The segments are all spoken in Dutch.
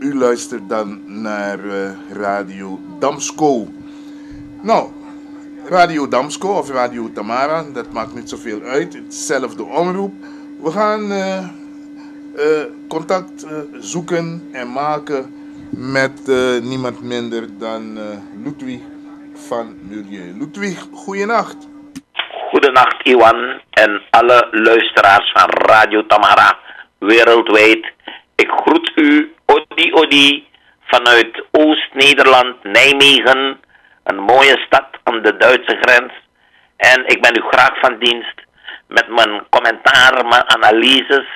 U luistert dan naar Radio Damsko. Nou, Radio Damsko of Radio Tamara, dat maakt niet zoveel uit. Hetzelfde omroep. We gaan contact zoeken en maken met niemand minder dan Ludwig van Murieu. Ludwig, goeienacht. Goedenacht Iwan en alle luisteraars van Radio Tamara wereldwijd. Ik groet u, Odi, vanuit Oost-Nederland, Nijmegen, een mooie stad aan de Duitse grens. En ik ben u graag van dienst met mijn commentaar, mijn analyses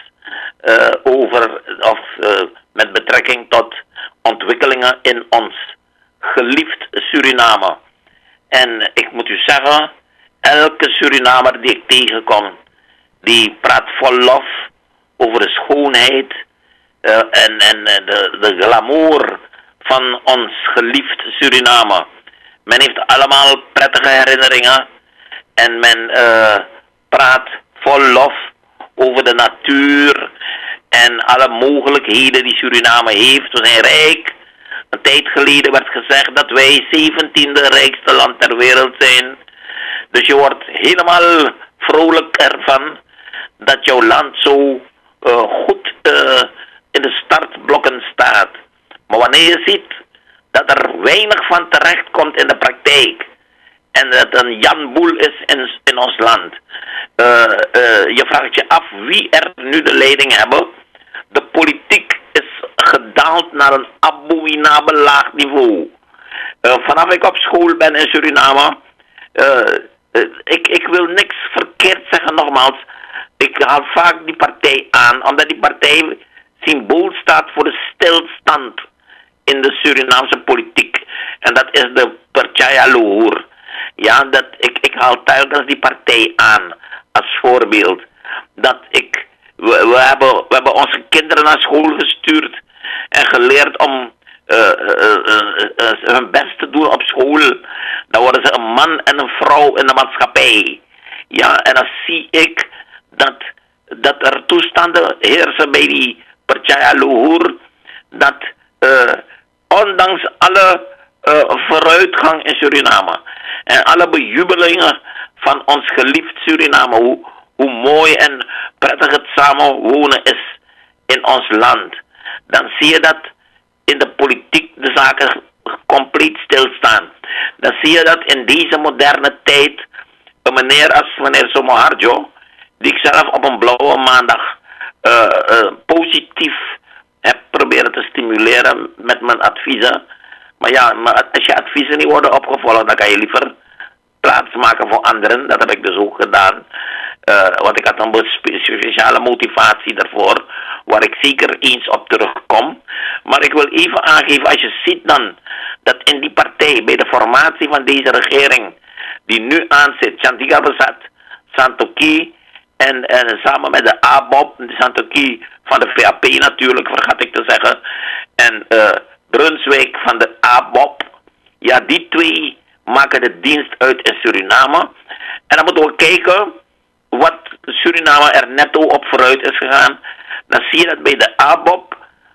met betrekking tot ontwikkelingen in ons geliefd Suriname. En ik moet u zeggen, elke Surinamer die ik tegenkom, die praat vol lof over de schoonheid en de glamour van ons geliefd Suriname. Men heeft allemaal prettige herinneringen en men praat vol lof over de natuur en alle mogelijkheden die Suriname heeft. We zijn rijk. Een tijd geleden werd gezegd dat wij 17e rijkste land ter wereld zijn. Dus je wordt helemaal vrolijk ervan dat jouw land zo goed in de startblokken staat. Maar wanneer je ziet dat er weinig van terecht komt in de praktijk en dat een Jan Boel is in ons land, je vraagt je af wie er nu de leiding hebben. De politiek is gedaald naar een abominabel laag niveau. Vanaf ik op school ben in Suriname, ik wil niks verkeerd zeggen nogmaals. Ik haal vaak die partij aan, omdat die partij symbool staat voor de stilstand in de Surinaamse politiek. En dat is de Percaya Luhur. Ja, ik haal telkens die partij aan als voorbeeld. We hebben onze kinderen naar school gestuurd en geleerd om hun best te doen op school. Dan worden ze een man en een vrouw in de maatschappij. Ja, en dan zie ik dat er toestanden heersen bij die Percaya Luhur, dat ondanks alle vooruitgang in Suriname en alle bejubelingen van ons geliefd Suriname, hoe mooi en prettig het samenwonen is in ons land, dan zie je dat in de politiek de zaken compleet stilstaan. Dan zie je dat in deze moderne tijd een meneer als meneer Somoharjo, die ik zelf op een blauwe maandag positief heb proberen te stimuleren met mijn adviezen. Maar ja, als je adviezen niet worden opgevolgd, dan kan je liever plaats maken voor anderen. Dat heb ik dus ook gedaan. Want ik had een speciale motivatie daarvoor, waar ik zeker eens op terugkom. Maar ik wil even aangeven, als je ziet dan dat in die partij, bij de formatie van deze regering, die nu aanzit, Chantiga Bezat, Santoki en samen met de ABOP, de Santoki van de VAP natuurlijk, vergat ik te zeggen, en Brunswijk van de ABOP, ja, die twee maken de dienst uit in Suriname. En dan moeten we kijken wat Suriname er netto op vooruit is gegaan. Dan zie je dat bij de ABOP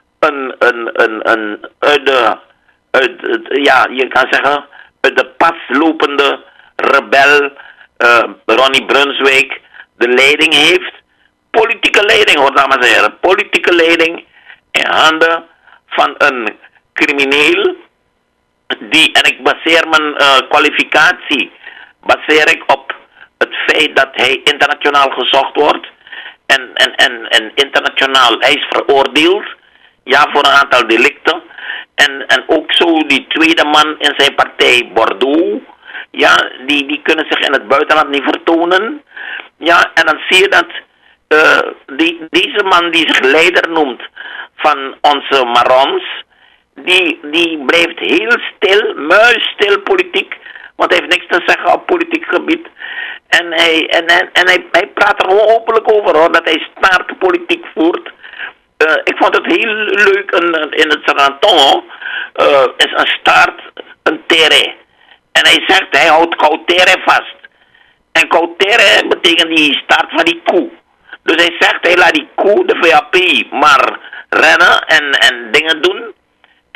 je kan zeggen, uit de pas lopende rebel Ronnie Brunswijk de leiding heeft. Politieke leiding, hoor dames en heren. Politieke leiding in handen van een crimineel en ik baseer mijn kwalificatie op het feit dat hij internationaal gezocht wordt en internationaal, hij is veroordeeld, ja, voor een aantal delicten. En ook zo die tweede man in zijn partij, Bordeaux, ja, die kunnen zich in het buitenland niet vertonen. Ja, en dan zie je dat deze man die zich leider noemt van onze Marons, die blijft heel stil, muisstil politiek, want hij heeft niks te zeggen op politiek gebied. En hij praat er gewoon openlijk over, hoor, dat hij staartpolitiek voert. Ik vond het heel leuk in het Sarantongo, is een staart een tere. En hij zegt, hij houdt Kautere vast. En Kautere betekent die staart van die koe. Dus hij zegt, hij laat die koe, de VAP, maar rennen en dingen doen.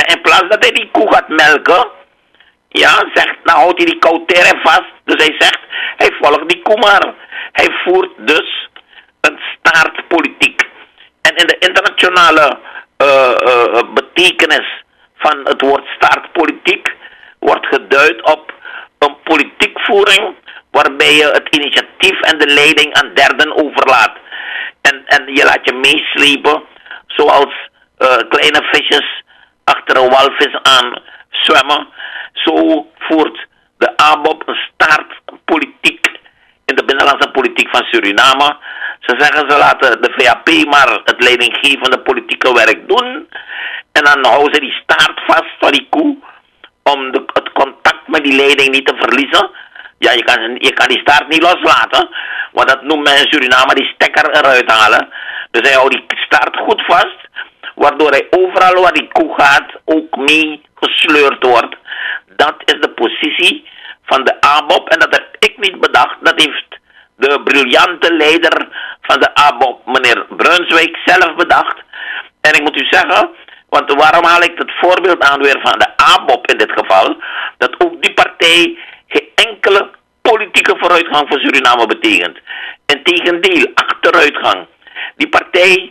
Maar in plaats dat hij die koe gaat melken, ja, zegt, nou houdt hij die Kautere vast. Dus hij zegt, hij volgt die koe maar. Hij voert dus een staartpolitiek. En in de internationale betekenis van het woord staartpolitiek wordt geduid op een politiekvoering waarbij je het initiatief en de leiding aan derden overlaat. En je laat je meeslepen zoals kleine visjes achter een walvis aan zwemmen. Zo voert de ABOP een staartpolitiek in de binnenlandse politiek van Suriname. Ze zeggen ze laten de VAP maar het leidinggevende politieke werk doen. En dan houden ze die staart vast van die koe om het contact met die leiding niet te verliezen. Ja, je kan die staart niet loslaten. Want dat noemt men in Suriname die stekker eruit halen. Dus hij houdt die staart goed vast. Waardoor hij overal waar die koe gaat ook mee gesleurd wordt. Dat is de positie van de ABOP. En dat heb ik niet bedacht. Dat heeft de briljante leider van de ABOP, meneer Brunswijk, zelf bedacht. En ik moet u zeggen, want waarom haal ik het voorbeeld aan weer van de ABOP in dit geval? Dat ook die partij geen enkele politieke vooruitgang voor Suriname betekent. Integendeel, achteruitgang. Die partij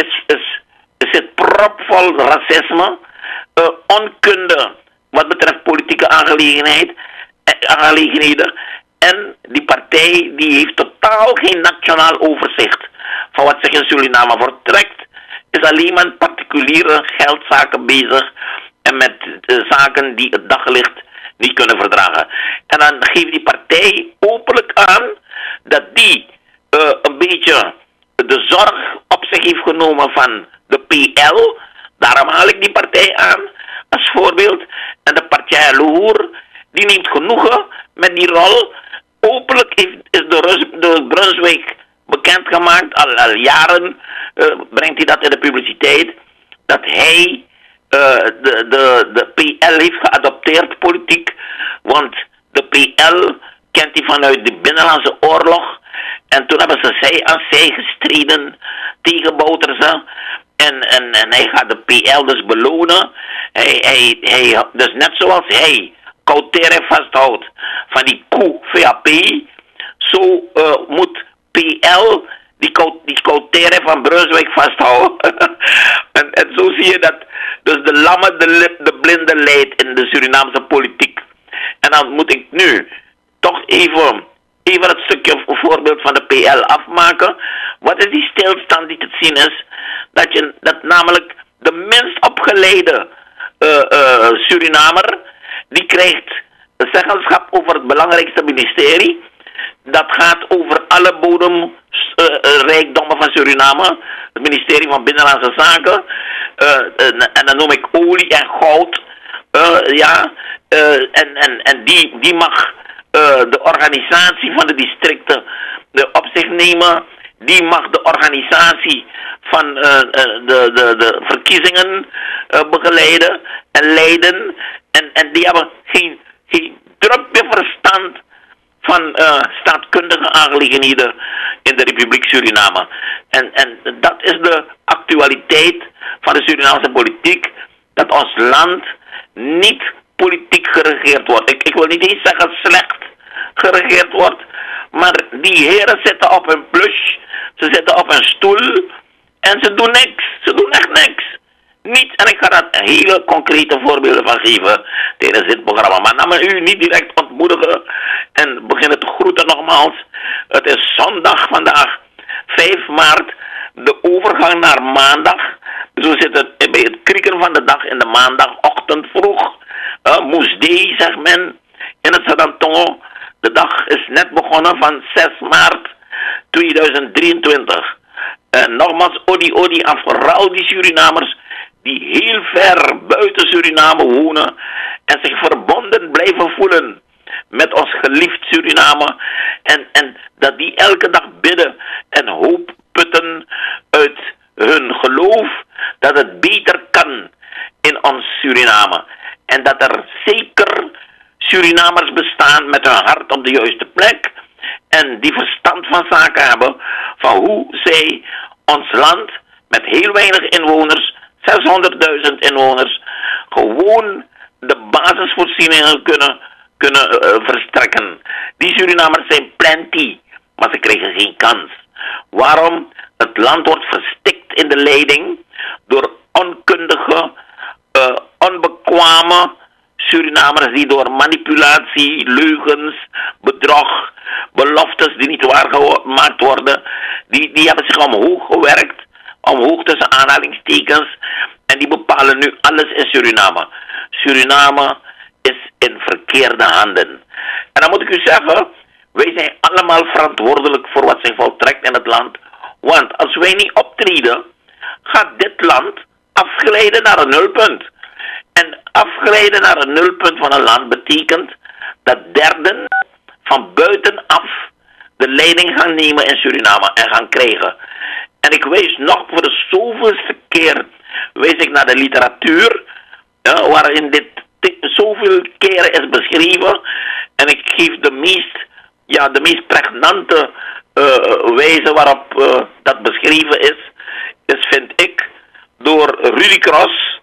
zit propvol racisme, onkunde wat betreft politieke aangelegenheden. En die partij die heeft totaal geen nationaal overzicht van wat zich in Suriname voortrekt. Is alleen maar met particuliere geldzaken bezig en met zaken die het daglicht niet kunnen verdragen. En dan geeft die partij openlijk aan dat die een beetje de zorg op zich heeft genomen van de PL. Daarom haal ik die partij aan als voorbeeld. En de partij Loer, die neemt genoegen met die rol. Openlijk is de Brunswijk bekendgemaakt, al jaren brengt hij dat in de publiciteit, dat hij de PL heeft geadopteerd politiek, want de PL kent hij vanuit de Binnenlandse Oorlog en toen hebben ze zij aan zij gestreden tegen Bouterse en hij gaat de PL dus belonen. Hij, dus net zoals hij Kautere vasthoudt van die koe VAP, zo moet PL die Kautere van Brunswijk vasthouden. en zo zie je dat dus de lamme de blinde leidt in de Surinaamse politiek. En dan moet ik nu toch even het stukje voorbeeld van de PL afmaken. Wat is die stilstand die te zien is? Dat namelijk de minst opgeleide Surinamer, die krijgt zeggenschap over het belangrijkste ministerie. Dat gaat over alle bodemrijkdommen van Suriname. Het ministerie van Binnenlandse Zaken. En dan noem ik olie en goud. En die mag de organisatie van de districten op zich nemen. Die mag de organisatie van de verkiezingen begeleiden en leiden. En die hebben geen drupje verstand van staatkundige aangelegenheden in de Republiek Suriname. En dat is de actualiteit van de Surinaamse politiek. Dat ons land niet politiek geregeerd wordt. Ik wil niet eens zeggen slecht geregeerd wordt. Maar die heren zitten op een plush. Ze zitten op een stoel. En ze doen niks. Ze doen echt niks. Niet, en ik ga daar hele concrete voorbeelden van geven tijdens dit programma. Maar nam u niet direct ontmoedigen en beginnen te groeten nogmaals. Het is zondag vandaag, 5 maart, de overgang naar maandag. Dus we zitten bij het krieken van de dag in de maandagochtend vroeg. Moesdee, zegt men, in het Sadantongo. De dag is net begonnen van 6 maart 2023. En nogmaals, odi aan vooral die Surinamers die heel ver buiten Suriname wonen en zich verbonden blijven voelen met ons geliefd Suriname. En dat die elke dag bidden en hoop putten uit hun geloof dat het beter kan in ons Suriname. En dat er zeker Surinamers bestaan met hun hart op de juiste plek en die verstand van zaken hebben van hoe zij ons land met heel weinig inwoners, 600.000 inwoners, gewoon de basisvoorzieningen kunnen verstrekken. Die Surinamers zijn plenty, maar ze krijgen geen kans. Waarom? Het land wordt verstikt in de leiding door onkundige, onbekwame Surinamers die door manipulatie, leugens, bedrog, beloftes die niet waargemaakt worden, die hebben zich omhoog gewerkt, omhoog tussen aanhalingstekens, en die bepalen nu alles in Suriname. Suriname is in verkeerde handen. En dan moet ik u zeggen, wij zijn allemaal verantwoordelijk voor wat zich voltrekt in het land. Want als wij niet optreden, gaat dit land afglijden naar een nulpunt. En afglijden naar een nulpunt van een land betekent dat derden van buitenaf de leiding gaan nemen in Suriname en gaan krijgen. En ik wijs nog voor de zoveelste keer, wijs ik naar de literatuur, waarin dit zoveel keren is beschreven. En ik geef de meest pregnante wijze waarop dat beschreven is, vind ik door Rudy Cross,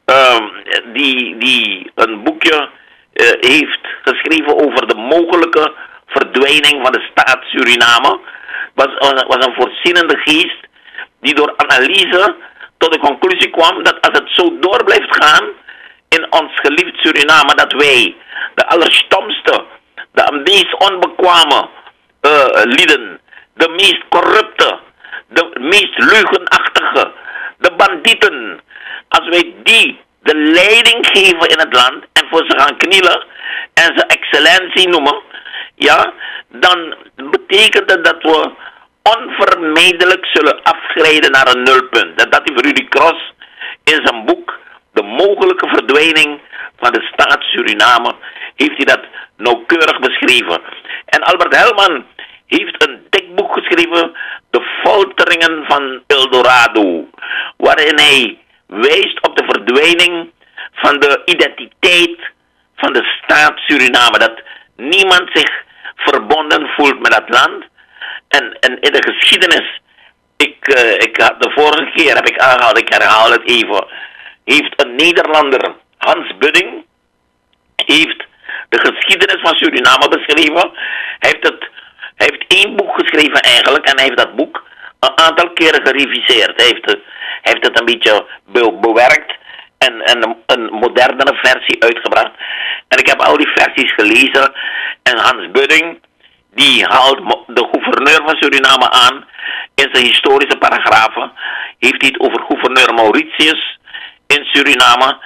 die een boekje heeft geschreven over de mogelijke verdwijning van de staat Suriname. Was een voorzienende geest die door analyse tot de conclusie kwam dat als het zo door blijft gaan in ons geliefd Suriname, dat wij de allerstomste, de meest onbekwame lieden, de meest corrupte, de meest leugenachtige, de bandieten, als wij die de leiding geven in het land en voor ze gaan knielen en ze excellentie noemen, ja, dan betekent het dat we onvermijdelijk zullen afglijden naar een nulpunt. Dat heeft Rudy Cross in zijn boek De mogelijke verdwijning van de staat Suriname, heeft hij dat nauwkeurig beschreven. En Albert Helman heeft een dik boek geschreven, De folteringen van Eldorado, waarin hij wijst op de verdwijning van de identiteit van de staat Suriname. Dat niemand zich verbonden voelt met dat land. En in de geschiedenis, ik had de vorige keer heb ik aangehaald, ik herhaal het even, heeft een Nederlander, Hans Budding, heeft de geschiedenis van Suriname beschreven. Hij heeft één boek geschreven eigenlijk, en hij heeft dat boek een aantal keren gereviseerd. Hij heeft het een beetje bewerkt en een modernere versie uitgebracht. En ik heb al die versies gelezen. En Hans Budding, die haalt de gouverneur van Suriname aan. In zijn historische paragrafen heeft hij het over gouverneur Mauritius in Suriname.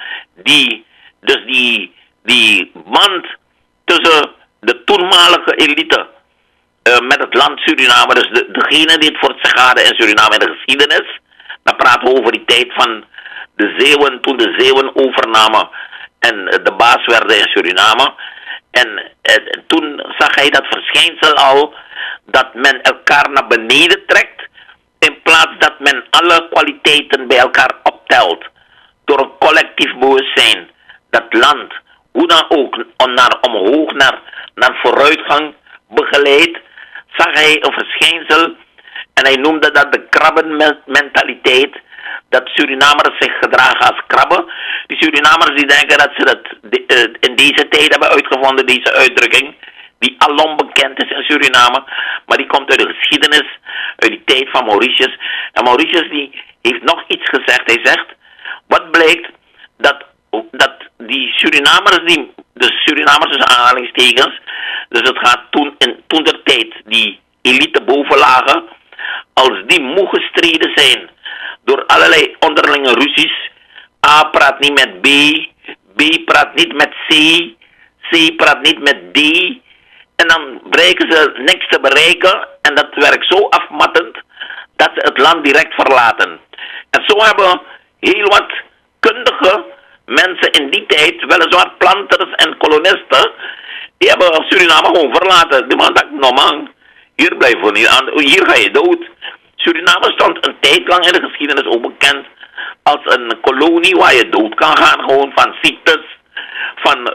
Die band tussen de toenmalige elite met het land Suriname, dus degene die het voor het zeggen hadden in Suriname in de geschiedenis. Dan praten we over die tijd van de Zeeuwen, toen de Zeeuwen overnamen en de baas werden in Suriname. En toen zag hij dat verschijnsel al, dat men elkaar naar beneden trekt, in plaats dat men alle kwaliteiten bij elkaar optelt. Door een collectief bewustzijn. Dat land, hoe dan ook, omhoog naar vooruitgang begeleidt, zag hij een verschijnsel. En hij noemde dat de krabbenmentaliteit. Dat Surinamers zich gedragen als krabben. Die Surinamers die denken dat ze dat in deze tijd hebben uitgevonden, deze uitdrukking. Die alom bekend is in Suriname. Maar die komt uit de geschiedenis, uit die tijd van Mauritius. En Mauritius die heeft nog iets gezegd. Hij zegt, wat blijkt, dat die Surinamers, de Surinamers tussen aanhalingstekens, dus het gaat toen der tijd, die elite bovenlagen, als die moe gestreden zijn door allerlei onderlinge ruzies. A praat niet met B, B praat niet met C, C praat niet met D. En dan bereiken ze niks te bereiken. En dat werkt zo afmattend dat ze het land direct verlaten. En zo hebben heel wat kundige mensen in die tijd, weliswaar planters en kolonisten, die hebben Suriname gewoon verlaten. Die man dacht, nou man, hier blijven we niet aan, hier ga je dood. Suriname stond een tijd lang in de geschiedenis ook bekend als een kolonie waar je dood kan gaan, gewoon van ziektes, van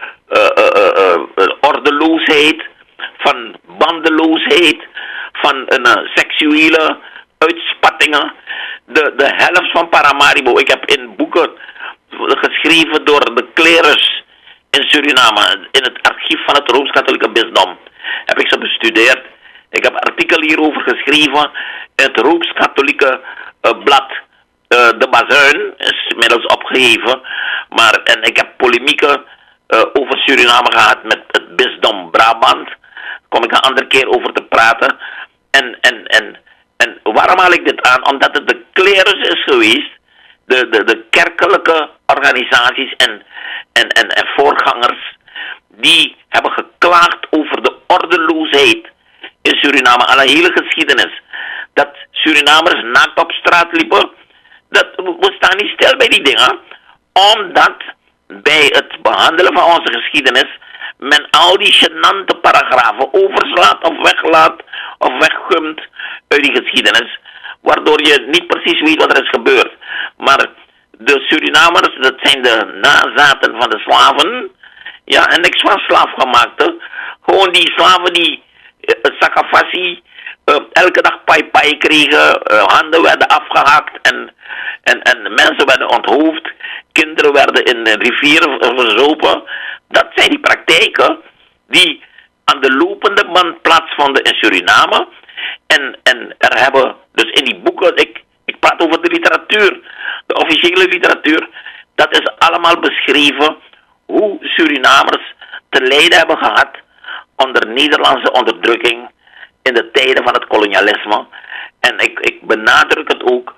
ordeloosheid, van bandeloosheid, van seksuele uitspattingen. De helft van Paramaribo, ik heb in boeken geschreven geschreven door de klerus in Suriname, in het archief van het Rooms-Katholieke Bisdom. Heb ik ze bestudeerd. Ik heb artikel hierover geschreven in het Rooms-Katholieke blad. De Bazuin is inmiddels opgeheven. En ik heb polemieken over Suriname gehad met het Bisdom Brabant. Daar kom ik een andere keer over te praten. En waarom haal ik dit aan? Omdat het de klerus is geweest. De kerkelijke organisaties en voorgangers. Die hebben geklaagd over de ordeloosheid in Suriname. Al een hele geschiedenis. Dat Surinamers naakt op straat liepen. We staan niet stil bij die dingen. Omdat bij het behandelen van onze geschiedenis men al die gênante paragrafen overslaat of weglaat of weggumt uit die geschiedenis. Waardoor je niet precies weet wat er is gebeurd. Maar de Surinamers, dat zijn de nazaten van de slaven. Ja, en niks van slaafgemaakte. Gewoon die slaven die sakafassi elke dag pai kregen. Handen werden afgehakt en mensen werden onthoofd. Kinderen werden in de rivieren verzopen. Dat zijn die praktijken die aan de lopende band plaatsvonden in Suriname. En er hebben, dus in die boeken, ik praat over de literatuur, de officiële literatuur, dat is allemaal beschreven hoe Surinamers te lijden hebben gehad onder Nederlandse onderdrukking in de tijden van het kolonialisme. En ik benadruk het ook,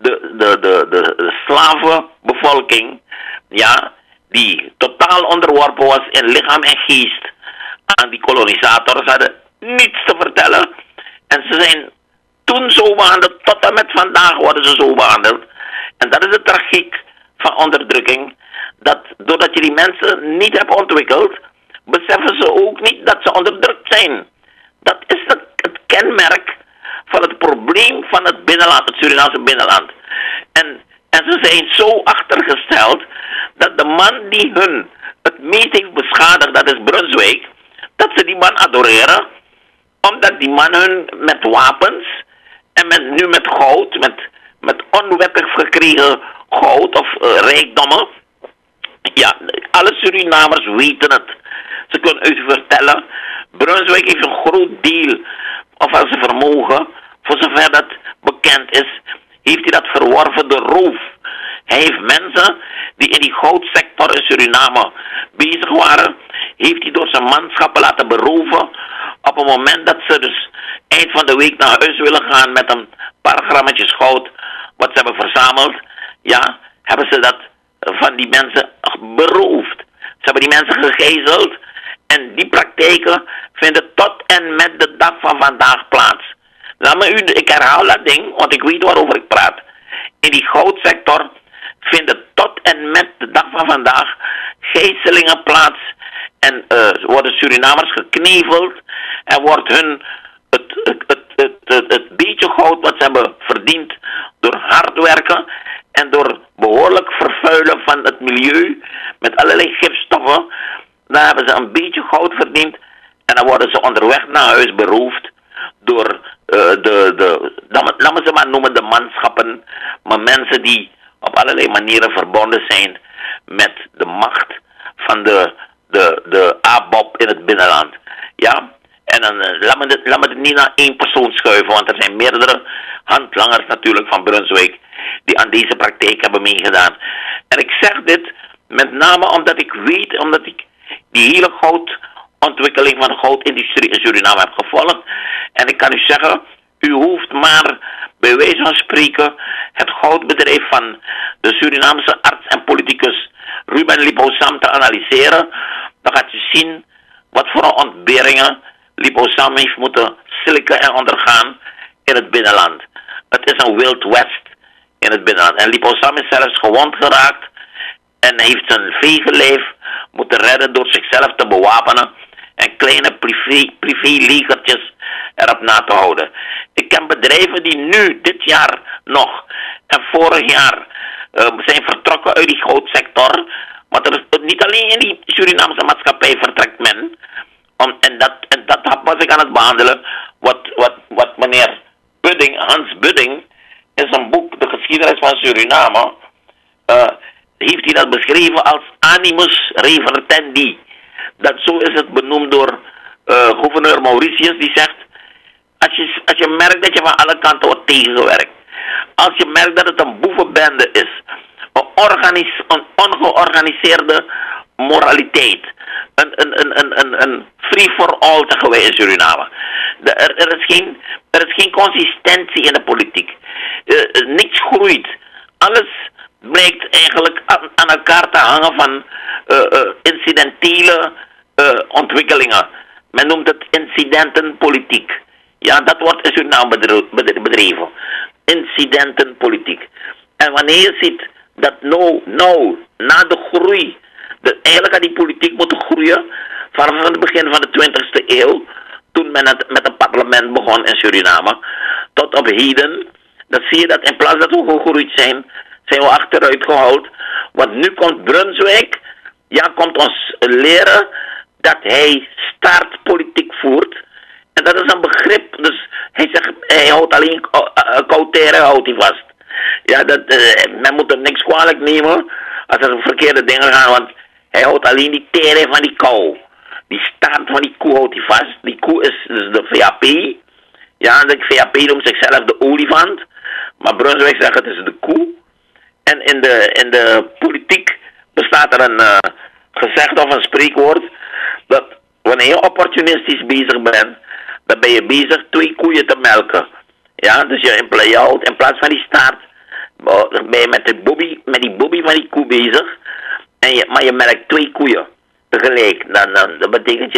de slavenbevolking, ja, die totaal onderworpen was in lichaam en geest aan die kolonisators, hadden niets te vertellen. En ze zijn toen zo behandeld, tot en met vandaag worden ze zo behandeld. En dat is de tragiek van onderdrukking. Dat doordat je die mensen niet hebt ontwikkeld, beseffen ze ook niet dat ze onderdrukt zijn. Dat is het kenmerk van het probleem van het binnenland, het Surinaamse binnenland. En ze zijn zo achtergesteld dat de man die hun het meest heeft beschadigd, dat is Brunswijk, dat ze die man adoreren, omdat die man hun met wapens en nu met goud, met onwettig gekregen goud of rijkdommen. Ja, alle Surinamers weten het. Ze kunnen u vertellen, Brunswijk heeft een groot deel van zijn vermogen, voor zover dat bekend is, heeft hij dat verworven door roof. Hij heeft mensen die in die goudsector in Suriname bezig waren, heeft hij door zijn manschappen laten beroven. Op het moment dat ze dus eind van de week naar huis willen gaan met een paar grammetjes goud wat ze hebben verzameld, ja, hebben ze dat van die mensen beroofd. Ze hebben die mensen gegijzeld en die praktijken vinden tot en met de dag van vandaag plaats. Ik herhaal dat ding, want ik weet waarover ik praat. In die goudsector vinden tot en met de dag van vandaag gijzelingen plaats. En worden Surinamers gekneveld en wordt hun het beetje goud wat ze hebben verdiend door hard werken en door behoorlijk vervuilen van het milieu met allerlei gifstoffen. Dan hebben ze een beetje goud verdiend en dan worden ze onderweg naar huis beroofd door laten we ze maar noemen de manschappen, maar mensen die op allerlei manieren verbonden zijn met de macht van de ABOP in het binnenland. Ja, en dan laat me het niet naar één persoon schuiven, want er zijn meerdere handlangers natuurlijk van Brunswijk die aan deze praktijk hebben meegedaan. En ik zeg dit met name omdat ik weet, omdat ik die hele goudontwikkeling van de goudindustrie in Suriname heb gevolgd. En ik kan u zeggen, u hoeft maar bij wijze van spreken het goudbedrijf van de Surinaamse arts en politicus Ruben Liposam te analyseren. Dan gaat u zien wat voor ontberingen Liposam heeft moeten slikken en ondergaan in het binnenland. Het is een Wild West in het binnenland. En Liposam is zelfs gewond geraakt en heeft zijn vegenlijf moeten redden door zichzelf te bewapenen en kleine privé-legertjes erop na te houden. Ik ken bedrijven die nu, dit jaar nog en vorig jaar zijn vertrokken uit die goudsector. Want er is niet alleen in die Surinaamse maatschappij vertrekt men. En dat was ik aan het behandelen. Wat meneer Budding, Hans Budding, in zijn boek De Geschiedenis van Suriname, heeft hij dat beschreven als animus revertendi. Dat zo is het benoemd door gouverneur Mauritius, die zegt, als je merkt dat je van alle kanten wordt tegengewerkt, als je merkt dat het een boevenbende is, een ongeorganiseerde moraliteit, een free-for-all, zeggen wij in Suriname. Er is geen consistentie in de politiek. Niks groeit. Alles blijkt eigenlijk aan elkaar te hangen van incidentele ontwikkelingen. Men noemt het incidentenpolitiek. Ja, dat wordt in Suriname bedreven. Incidentenpolitiek. En wanneer je ziet dat na de groei, eigenlijk had die politiek moeten groeien vanaf het begin van de 20e eeuw, toen men het met een parlement begon in Suriname, tot op heden, dan zie je dat in plaats dat we gegroeid zijn, zijn we achteruit gehaald. Want nu komt Brunswijk, komt ons leren dat hij staartpolitiek voert. En dat is een begrip, dus hij zegt, hij houdt alleen cautère, houdt hij vast. Ja, men moet er niks kwalijk nemen als er verkeerde dingen gaan, want hij houdt alleen die teren van die kou. Die staart van die koe houdt hij vast. Die koe is dus de VAP. Ja, de VAP noemt zichzelf de olifant. Maar Brunswijk zegt het is de koe. En in de politiek bestaat er een gezegd of een spreekwoord dat wanneer je opportunistisch bezig bent, dan ben je bezig 2 koeien te melken. Ja, dus je houdt in plaats van die staart, ben je met die bobby van die koe bezig. Maar je melkt 2 koeien tegelijk. Dat betekent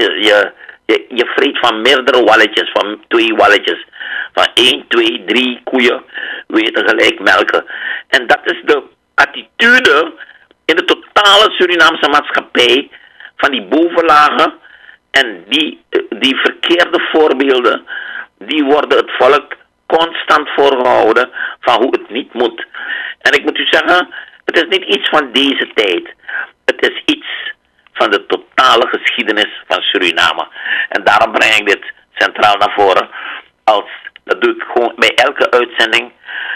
je vreet van meerdere walletjes, van 2 walletjes. Van 1, 2, 3 koeien wil je tegelijk melken. En dat is de attitude in de totale Surinaamse maatschappij van die bovenlagen. En die verkeerde voorbeelden, die worden het volk constant voorgehouden van hoe het niet moet. En ik moet u zeggen, het is niet iets van deze tijd. Het is iets van de totale geschiedenis van Suriname. En daarom breng ik dit centraal naar voren. Dat doe ik gewoon bij elke uitzending.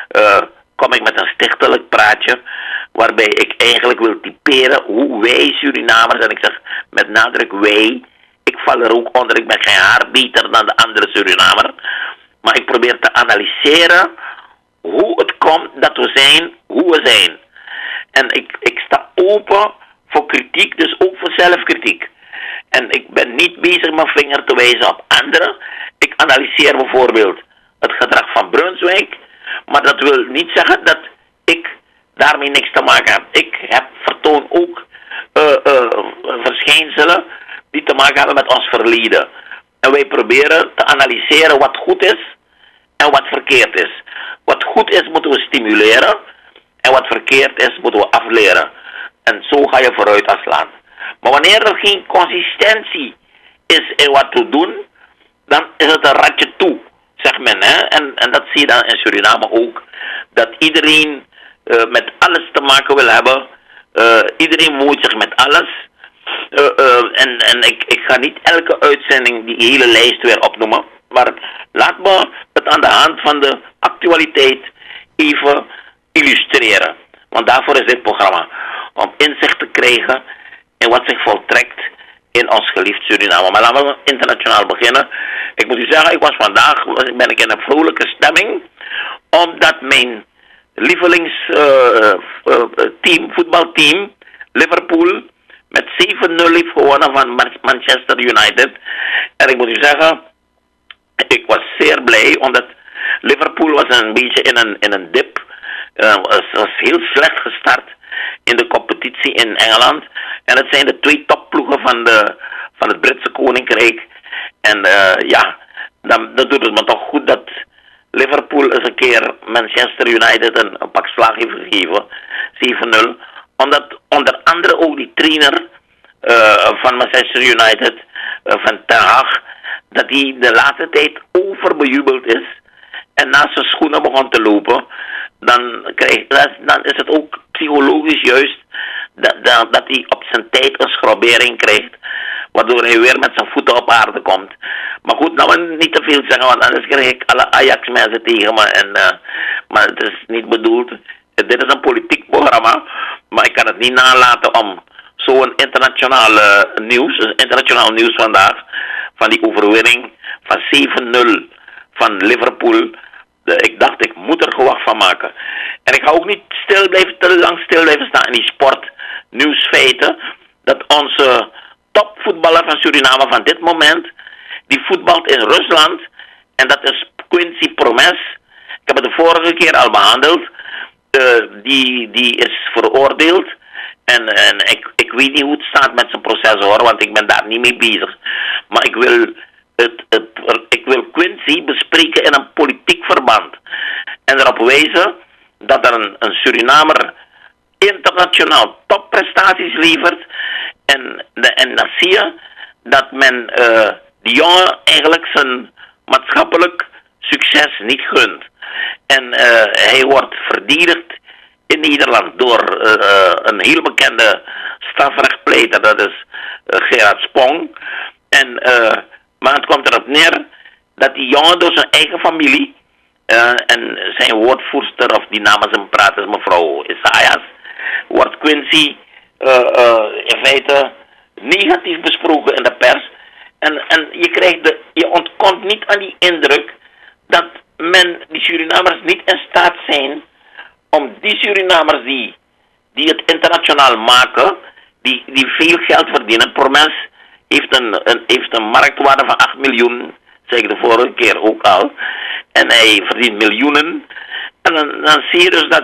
Kom ik met een stichtelijk praatje, waarbij ik eigenlijk wil typeren hoe wij Surinamers, en ik zeg met nadruk wij, ik val er ook onder, ik ben geen haar beter dan de andere Surinamer, maar ik probeer te analyseren hoe het komt dat we zijn hoe we zijn. En ik sta open voor kritiek, dus ook voor zelfkritiek. En ik ben niet bezig mijn vinger te wijzen op anderen. Ik analyseer bijvoorbeeld het gedrag van Brunswijk, maar dat wil niet zeggen dat ik daarmee niks te maken heb. Ik vertoon ook verschijnselen die te maken hebben met ons verleden. En wij proberen te analyseren wat goed is en wat verkeerd is. Wat goed is moeten we stimuleren en wat verkeerd is moeten we afleren. En zo ga je vooruit als land. Maar wanneer er geen consistentie is in wat we doen, dan is het een ratje toe, zegt men. Hè? En dat zie je dan in Suriname ook. Dat iedereen met alles te maken wil hebben. Iedereen moeit zich met alles. En ik ga niet elke uitzending die hele lijst weer opnoemen. Maar laat me het aan de hand van de actualiteit even illustreren. Want daarvoor is dit programma. Om inzicht te krijgen in wat zich voltrekt in ons geliefd Suriname. Maar laten we internationaal beginnen. Ik moet u zeggen, ik was vandaag ben ik in een vrolijke stemming. Omdat mijn lievelingsteam, voetbalteam, Liverpool, met 7-0 heeft gewonnen van Manchester United. En ik moet u zeggen, ik was zeer blij, omdat Liverpool was een beetje in een dip. Was heel slecht gestart in de competitie in Engeland. En het zijn de 2 topploegen van het Britse Koninkrijk. En dan doet het me toch goed dat Liverpool eens een keer Manchester United een pak slag heeft gegeven. 7-0. Omdat onder andere ook die trainer van Manchester United, van Ten Hag, dat hij de laatste tijd overbejubeld is en naast zijn schoenen begon te lopen, dan is het ook psychologisch juist dat hij op zijn tijd een schrobbering krijgt, waardoor hij weer met zijn voeten op aarde komt. Maar goed, nou we niet te veel zeggen, want anders krijg ik alle Ajax mensen tegen me. Maar het is niet bedoeld. dit is een politiek programma, maar ik kan het niet nalaten om zo'n internationaal nieuws vandaag, van die overwinning van 7-0 van Liverpool. Ik dacht, ik moet er gewacht van maken. En ik ga ook niet te lang stil blijven staan in die sportnieuwsfeiten, dat onze topvoetballer van Suriname van dit moment, die voetbalt in Rusland, en dat is Quincy Promes. Ik heb het de vorige keer al behandeld. Die is veroordeeld. En ik weet niet hoe het staat met zijn proces, hoor, want ik ben daar niet mee bezig. Maar ik wil Quincy bespreken in een politiek verband. En erop wijzen dat er een Surinamer internationaal topprestaties levert. En dan zie je dat men die jongen eigenlijk zijn maatschappelijk succes niet gunt. En hij wordt verdedigd in Nederland door een heel bekende strafrechtpleiter, dat is Gerard Spong. Maar het komt erop neer dat die jongen door zijn eigen familie, en zijn woordvoerster, of die namens hem praat, is mevrouw Isaias, wordt Quincy in feite negatief besproken in de pers. En je ontkomt niet aan die indruk dat die Surinamers niet in staat zijn om die Surinamers die het internationaal maken, die veel geld verdienen. Promes heeft een marktwaarde van 8 miljoen, zei ik de vorige keer ook al. En hij verdient miljoenen. En dan zie je dus dat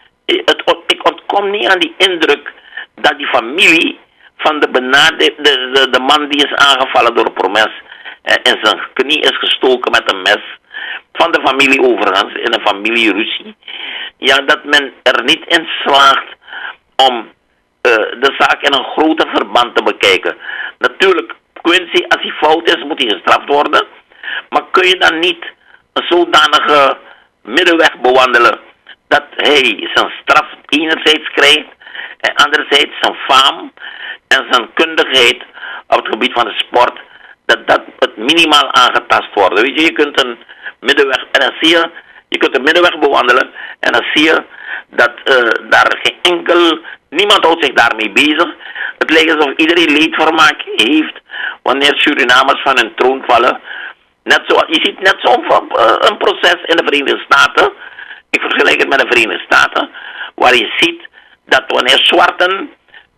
ik ontkom niet aan die indruk dat die familie van de man die is aangevallen door Promes in zijn knie is gestoken met een mes, van de familie overigens, in een familieruzie. Ja, dat men er niet in slaagt om de zaak in een groter verband te bekijken. Natuurlijk, Quincy, als hij fout is, moet hij gestraft worden. Maar kun je dan niet een zodanige middenweg bewandelen dat hij zijn straf enerzijds krijgt en anderzijds zijn faam en zijn kundigheid op het gebied van de sport, dat het minimaal aangetast wordt. Weet je, je kunt een middenweg, en dan zie je kunt een middenweg bewandelen en dan zie je dat daar niemand houdt zich daarmee bezig. Het lijkt alsof iedereen leedvermaak heeft wanneer Surinamers van hun troon vallen. Je ziet net zo'n proces in de Verenigde Staten. Ik vergelijk het met de Verenigde Staten, waar je ziet dat wanneer zwarten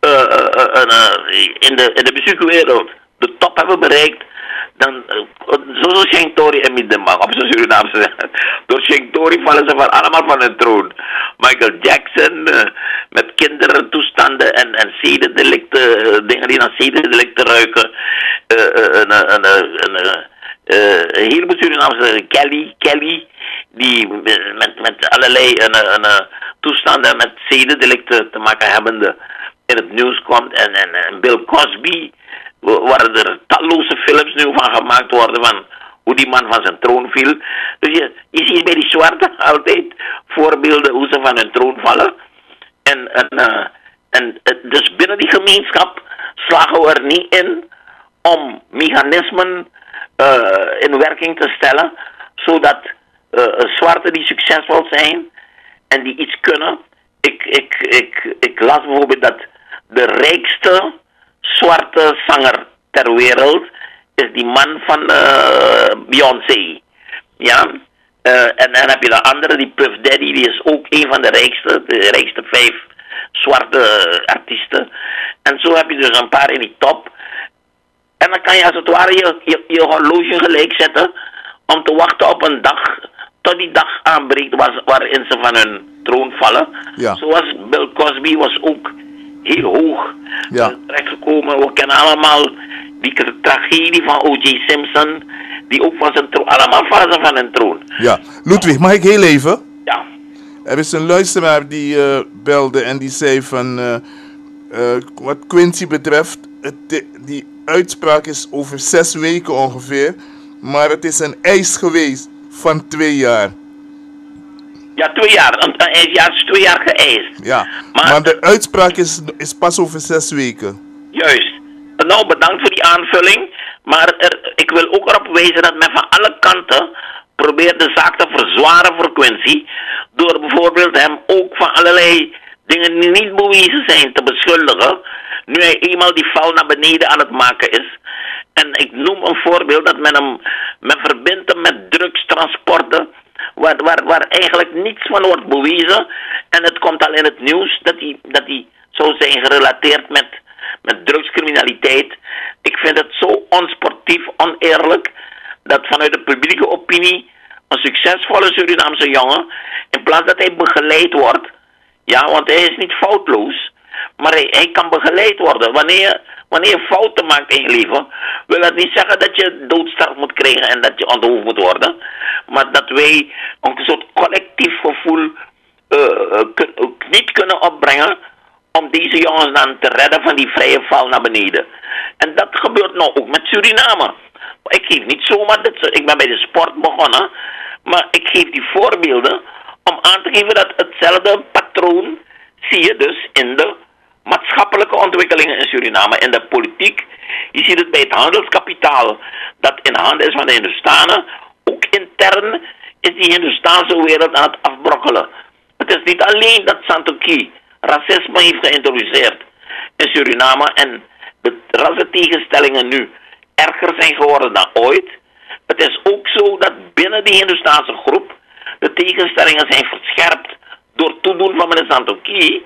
in de muziekwereld de top hebben bereikt, dan zoals Shenk Tori en Middenbang, op zijn Surinaamse zeggen. Door Shenk Tori vallen ze allemaal van hun troon. Michael Jackson met kindertoestanden en zedendelicten, dingen die naar zedendelicten ruiken. Een heleboel Surinaamse Kelly, die met allerlei toestanden met zedendelicten te maken hebbende in het nieuws komt. En Bill Cosby, waar er talloze films nu van gemaakt worden van hoe die man van zijn troon viel. Dus je ziet bij die zwarte altijd voorbeelden hoe ze van hun troon vallen. Dus binnen die gemeenschap slagen we er niet in om mechanismen in werking te stellen, zodat zwarten die succesvol zijn en die iets kunnen. Ik las bijvoorbeeld dat de rijkste zwarte zanger ter wereld is die man van Beyoncé. Ja. En dan heb je de andere, die Puff Daddy, die is ook een van de rijkste 5 zwarte artiesten. En zo heb je dus een paar in die top. En dan kan je als het ware je horloge gelijk zetten om te wachten op een dag, tot die dag aanbreekt waarin ze van hun troon vallen. Ja. Zoals Bill Cosby was ook heel hoog terechtgekomen. We kennen allemaal die tragedie van O.J. Simpson, die ook van zijn troon, allemaal vallen ze van hun troon. Ja, Ludwig, mag ik heel even? Ja. Er is een luisteraar die belde en die zei van, wat Quincy betreft, die uitspraak is over 6 weken ongeveer, maar het is een eis geweest van 2 jaar. Ja, 2 jaar. Hij is 2 jaar geëist. Ja, maar de uitspraak is pas over 6 weken. Juist. Nou, bedankt voor die aanvulling. Maar ik wil ook erop wijzen dat men van alle kanten probeert de zaak te verzwaren voor Quincy. Door bijvoorbeeld hem ook van allerlei dingen die niet bewezen zijn te beschuldigen. Nu hij eenmaal die val naar beneden aan het maken is. En ik noem een voorbeeld dat men verbindt hem met drugstransporten. Waar eigenlijk niets van wordt bewezen. En het komt al in het nieuws dat hij zou zijn gerelateerd met drugscriminaliteit. Ik vind het zo onsportief, oneerlijk, dat vanuit de publieke opinie een succesvolle Surinaamse jongen, in plaats dat hij begeleid wordt, ja, want hij is niet foutloos, maar hij kan begeleid worden. Wanneer je fouten maakt in je leven, wil dat niet zeggen dat je doodstraf moet krijgen en dat je onthoofd moet worden, maar dat wij een soort collectief gevoel niet kunnen opbrengen om deze jongens dan te redden van die vrije val naar beneden. En dat gebeurt nou ook met Suriname. Ik geef niet zomaar dit, ik ben bij de sport begonnen, maar ik geef die voorbeelden om aan te geven dat hetzelfde patroon zie je dus in de maatschappelijke ontwikkelingen in Suriname, in de politiek. Je ziet het bij het handelskapitaal dat in handen is van de Hindustanen. Ook intern is die Hindustaanse wereld aan het afbrokkelen. Het is niet alleen dat Santokhi racisme heeft geïntroduceerd in Suriname en de rassentegenstellingen nu erger zijn geworden dan ooit. Het is ook zo dat binnen die Hindustaanse groep de tegenstellingen zijn verscherpt door toedoen van meneer Santokhi.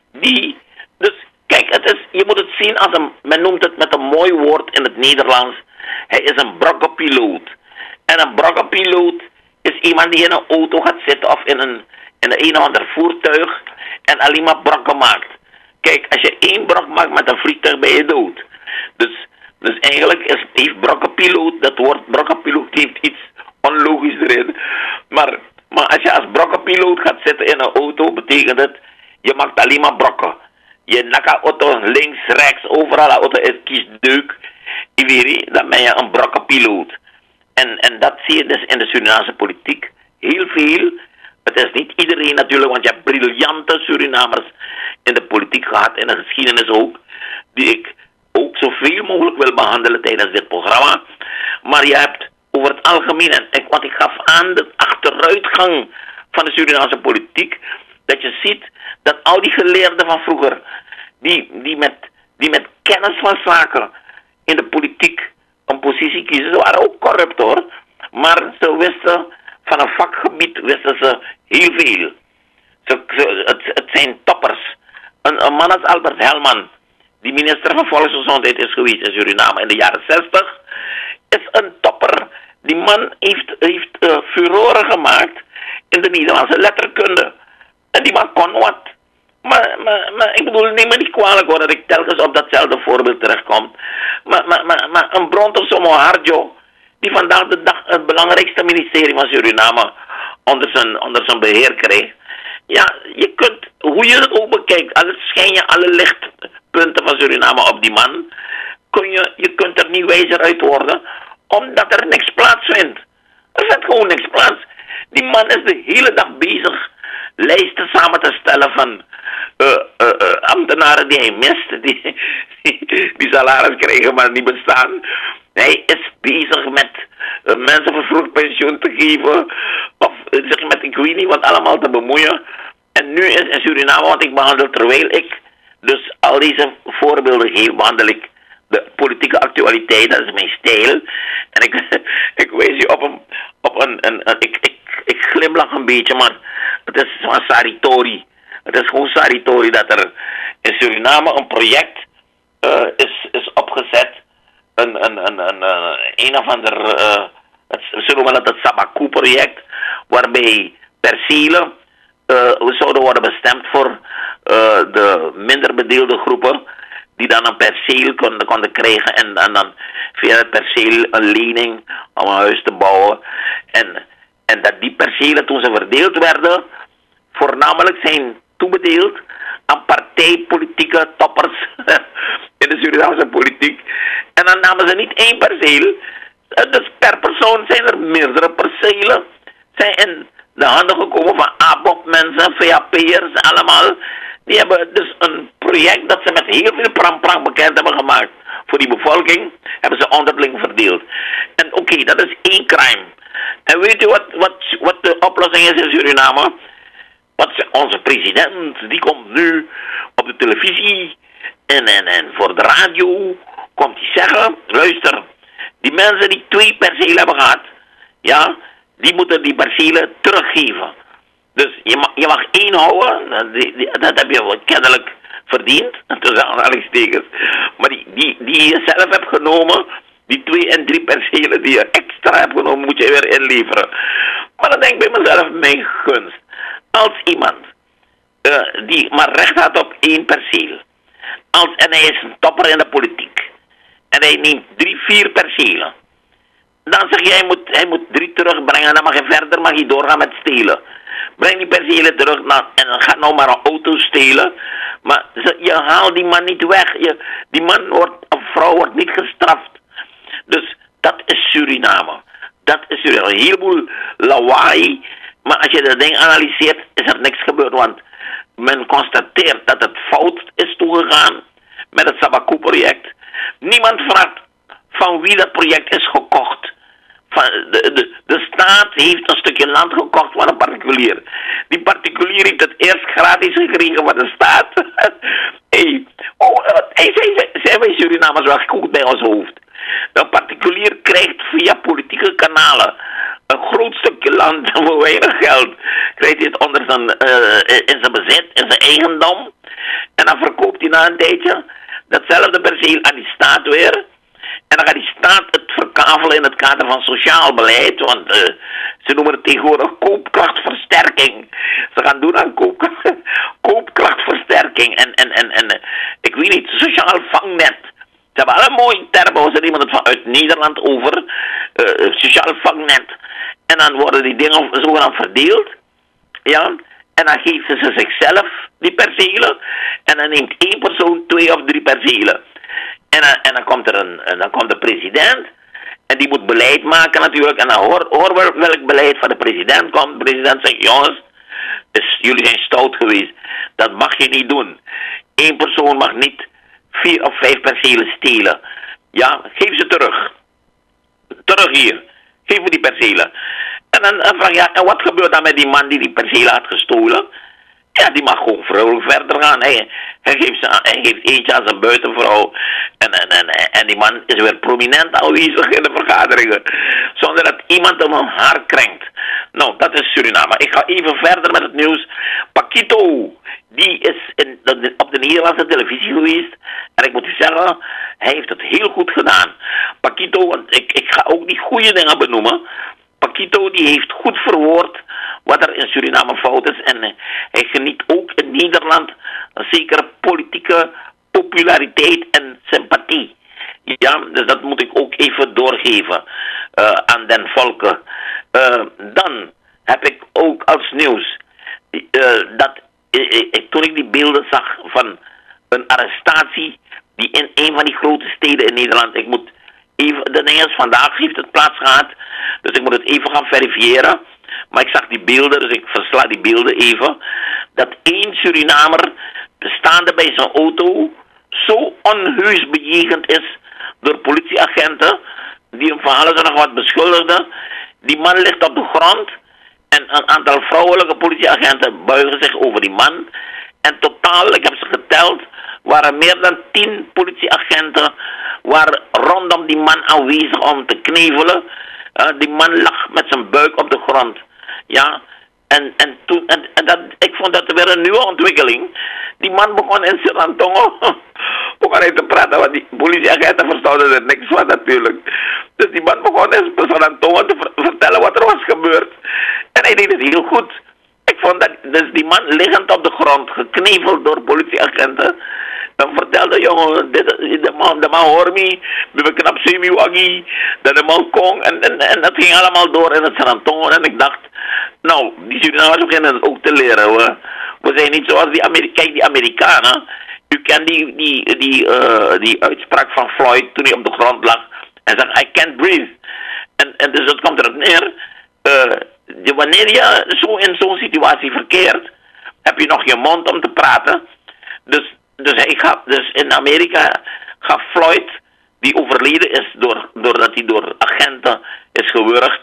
Dus kijk, je moet het zien als men noemt het met een mooi woord in het Nederlands. Hij is een brokkenpiloot. En een brokkenpiloot is iemand die in een auto gaat zitten of in een of ander voertuig en alleen maar brokken maakt. Kijk, als je 1 brok maakt met een vliegtuig ben je dood. Dus eigenlijk heeft brokkenpiloot, dat woord brokkenpiloot heeft iets onlogisch erin. Maar als je als brokkenpiloot gaat zitten in een auto, betekent het, je maakt alleen maar brokken. Je naka auto links, rechts, overal de auto is kiesdeuk. Dan ben je een brokkenpiloot. En dat zie je dus in de Surinaamse politiek heel veel. Het is niet iedereen natuurlijk, want je hebt briljante Surinamers in de politiek gehad, in de geschiedenis ook, die ik ook zoveel mogelijk wil behandelen tijdens dit programma. Maar je hebt over het algemeen, want ik gaf aan de achteruitgang van de Surinaamse politiek, dat je ziet dat al die geleerden van vroeger, die met kennis van zaken in de politiek een positie kiezen, ze waren ook corrupt hoor, maar ze wisten van een vakgebied wisten ze heel veel. Het zijn toppers. Een man als Albert Helman, die minister van Volksgezondheid is geweest in Suriname in de jaren 60, is een topper. Die man heeft furoren gemaakt in de Nederlandse letterkunde. En die man kon wat. Maar ik bedoel, neem me niet kwalijk hoor, dat ik telkens op datzelfde voorbeeld terechtkom. Maar een Bronto Somo Harjo, die vandaag de dag het belangrijkste ministerie van Suriname onder zijn beheer krijgt. Ja, je kunt, hoe je het ook bekijkt, schijn je alle lichtpunten van Suriname op die man, je kunt er niet wijzer uit worden, omdat er niks plaatsvindt. Er vindt gewoon niks plaats. Die man is de hele dag bezig lijsten samen te stellen van ambtenaren die hij mist, die salaris krijgen maar niet bestaan. Hij is bezig met mensen vervroegd pensioen te geven, of zich met ik weet niet wat allemaal te bemoeien. En nu is in Suriname, want ik behandel, terwijl ik dus al deze voorbeelden geef, behandel ik de politieke actualiteit, dat is mijn stijl. En ik wijs je op ik glimlach een beetje, maar het is van Saritori. Het is gewoon Saritori dat er in Suriname een project is opgezet. Een of ander, we noemen het Sabaku-project, waarbij percelen zouden worden bestemd voor de minder bedeelde groepen, die dan een perceel konden krijgen en dan via het perceel een lening om een huis te bouwen. En dat die percelen, toen ze verdeeld werden, voornamelijk zijn toebedeeld aan partijpolitieke toppers in de Surinaamse politiek. En dan namen ze niet 1 perceel, dus per persoon zijn er meerdere percelen. Zijn in de handen gekomen van ABOP-mensen, VAP'ers, allemaal. Die hebben dus een project dat ze met heel veel pramprank bekend hebben gemaakt voor die bevolking, hebben ze onderling verdeeld. En oké, dat is één crime. En weet u wat de oplossing is in Suriname? Onze president, die komt nu op de televisie en voor de radio komt hij zeggen, luister, die mensen die 2 percelen hebben gehad, ja, die moeten die percelen teruggeven. Dus je mag 1 houden, dat heb je kennelijk verdiend, tussen aanhalingstekens. Maar die je zelf hebt genomen, die 2 en 3 percelen die je extra hebt genomen, moet je weer inleveren. Maar dan denk ik bij mezelf, mijn gunst. Als iemand die maar recht had op 1 perceel, en hij is een topper in de politiek, en hij neemt 3, 4 percelen, dan zeg je, hij moet 3 terugbrengen, dan mag hij doorgaan met stelen. Breng die percelen terug en dan gaat nou maar een auto stelen. Maar je haalt die man niet weg. Die man of vrouw wordt niet gestraft. Dus dat is Suriname. Dat is Suriname. Een heleboel lawaai. Maar als je dat ding analyseert, is er niks gebeurd. Want men constateert dat het fout is toegegaan met het Sabaku-project. Niemand vraagt van wie dat project is gekocht. De staat heeft een stukje land gekocht van een particulier. Die particulier heeft het eerst gratis gekregen van de staat. Zijn wij Surinamers wel goed bij ons hoofd? De particulier krijgt via politieke kanalen een groot stukje land voor weinig geld. Krijgt hij het onder in zijn bezit, in zijn eigendom. En dan verkoopt hij na een tijdje datzelfde perceel aan die staat weer. En dan gaat die staat het verkavelen in het kader van sociaal beleid. Want ze noemen het tegenwoordig koopkrachtversterking. Ze gaan doen aan koopkrachtversterking. En ik weet niet, sociaal vangnet. Ze hebben alle mooie termen, was er iemand het uit Nederland over. Sociaal vangnet. En dan worden die dingen zogenaamd verdeeld. Ja. En dan geven ze zichzelf die percelen. En dan neemt 1 persoon 2 of 3 percelen. En dan komt de president. En die moet beleid maken natuurlijk. En dan hoor welk beleid van de president komt. De president zegt, jongens, dus jullie zijn stout geweest. Dat mag je niet doen. 1 persoon mag niet 4 of 5 percelen stelen. Ja, geef ze terug. Terug hier. Geef me die percelen. En dan vraag je, en wat gebeurt dan met die man die percelen had gestolen? Ja, die mag gewoon vrolijk verder gaan. Hij geeft eentje aan zijn buitenvrouw. En die man is weer prominent aanwezig in de vergaderingen. Zonder dat iemand hem een haar krenkt. Nou, dat is Suriname. Ik ga even verder met het nieuws. Paquito, die is op de Nederlandse televisie geweest. En ik moet u zeggen, hij heeft het heel goed gedaan. Paquito, want ik ga ook die goede dingen benoemen. Paquito die heeft goed verwoord wat er in Suriname fout is. En hij geniet ook in Nederland een zekere politieke populariteit en sympathie. Ja, dus dat moet ik ook even doorgeven aan den volken. Dan heb ik ook als nieuws toen ik die beelden zag van een arrestatie die in een van die grote steden in Nederland, de ding is, vandaag heeft het plaats gehad, dus ik moet het even gaan verifiëren. Maar ik zag die beelden, dus ik versla die beelden even. Dat 1 Surinamer, staande bij zijn auto, zo onheus bejegend is door politieagenten, die hem van alles en nog wat beschuldigden. Die man ligt op de grond en een aantal vrouwelijke politieagenten buigen zich over die man. En totaal, ik heb ze geteld, waren meer dan 10 politieagenten waren rondom die man aanwezig om te knevelen. Die man lag met zijn buik op de grond. Ja, ik vond dat weer een nieuwe ontwikkeling. Die man begon in Serantongo begon hij te praten, want die politieagenten verstonden er niks van natuurlijk. Dus die man begon in Serantongo te vertellen wat er was gebeurd. En hij deed het heel goed. Ik vond dat, dus die man liggend op de grond, gekneveld door politieagenten. Dan vertelde jongen, de man hoor me, we knap semi-waggie, dat de man kon, en dat ging allemaal door in het Serantongo. En ik dacht, nou, die Surinamers beginnen het ook te leren hoor. We zijn niet zoals die Amerikanen. U kent die uitspraak van Floyd toen hij op de grond lag en zei, I can't breathe. En dus dat komt erop neer. Wanneer je zo in zo'n situatie verkeert, heb je nog je mond om te praten. Dus in Amerika gaf Floyd die overleden is doordat hij door agenten is gewurgd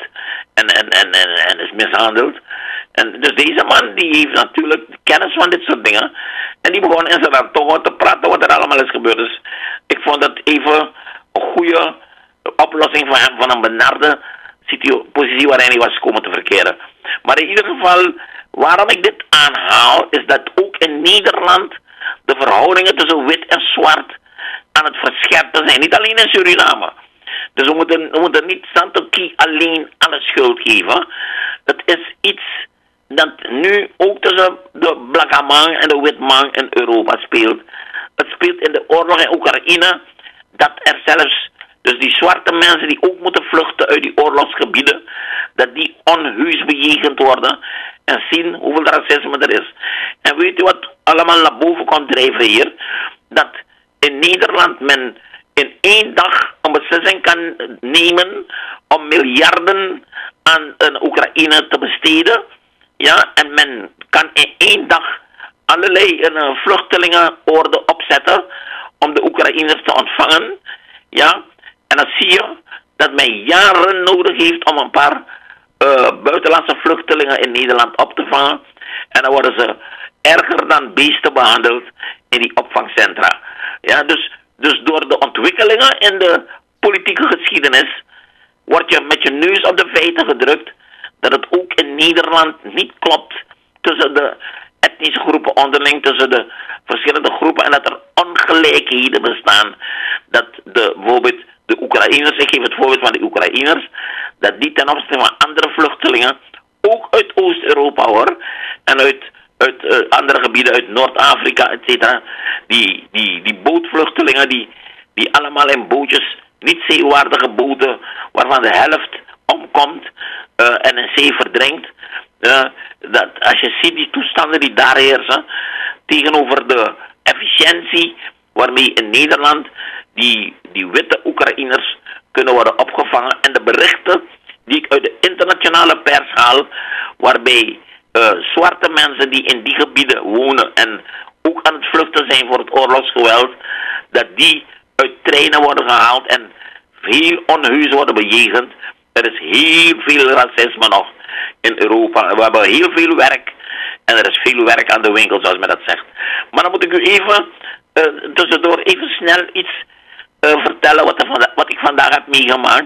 en is mishandeld. En dus deze man die heeft natuurlijk kennis van dit soort dingen. En die begon in zijn toch te praten wat er allemaal is gebeurd. Dus ik vond dat even een goede oplossing voor hem van een benarde positie waarin hij was komen te verkeren. Maar in ieder geval, waarom ik dit aanhaal, is dat ook in Nederland de verhoudingen tussen wit en zwart aan het verscherpen zijn. Niet alleen in Suriname. Dus we moeten niet Santoki alleen alle schuld geven. Het is iets dat nu ook tussen de blakke man en de wit man in Europa speelt. Het speelt in de oorlog in Oekraïne dat er zelfs, dus die zwarte mensen die ook moeten vluchten uit die oorlogsgebieden, dat die onheus bejegend worden en zien hoeveel racisme er is. En weet u wat allemaal naar boven komt drijven hier? Dat in Nederland men in 1 dag een beslissing kan nemen om miljarden aan Oekraïne te besteden. Ja, en men kan in 1 dag allerlei vluchtelingenorde opzetten om de Oekraïners te ontvangen. Ja, en dan zie je dat men jaren nodig heeft om een paar buitenlandse vluchtelingen in Nederland op te vangen. En dan worden ze erger dan beesten behandeld in die opvangcentra. Ja, dus door de ontwikkelingen in de politieke geschiedenis word je met je neus op de feiten gedrukt dat het ook in Nederland niet klopt tussen de etnische groepen onderling, tussen de verschillende groepen, en dat er ongelijkheden bestaan. Dat bijvoorbeeld de Oekraïners, ik geef het voorbeeld van de Oekraïners, dat die ten opzichte van andere vluchtelingen, ook uit Oost-Europa hoor, en uit andere gebieden, uit Noord-Afrika, et cetera, die bootvluchtelingen, die allemaal in bootjes, niet zeewaardige boten, waarvan de helft omkomt en in zee verdrinkt. Dat als je ziet die toestanden die daar heersen, tegenover de efficiëntie waarmee in Nederland die witte Oekraïners kunnen worden opgevangen, en de berichten die ik uit de internationale pers haal, waarbij zwarte mensen die in die gebieden wonen en ook aan het vluchten zijn voor het oorlogsgeweld, dat die uit treinen worden gehaald en heel onheus worden bejegend. Er is heel veel racisme nog in Europa. We hebben heel veel werk en er is veel werk aan de winkel, zoals men dat zegt. Maar dan moet ik u even tussendoor even snel iets vertellen wat ik vandaag heb meegemaakt.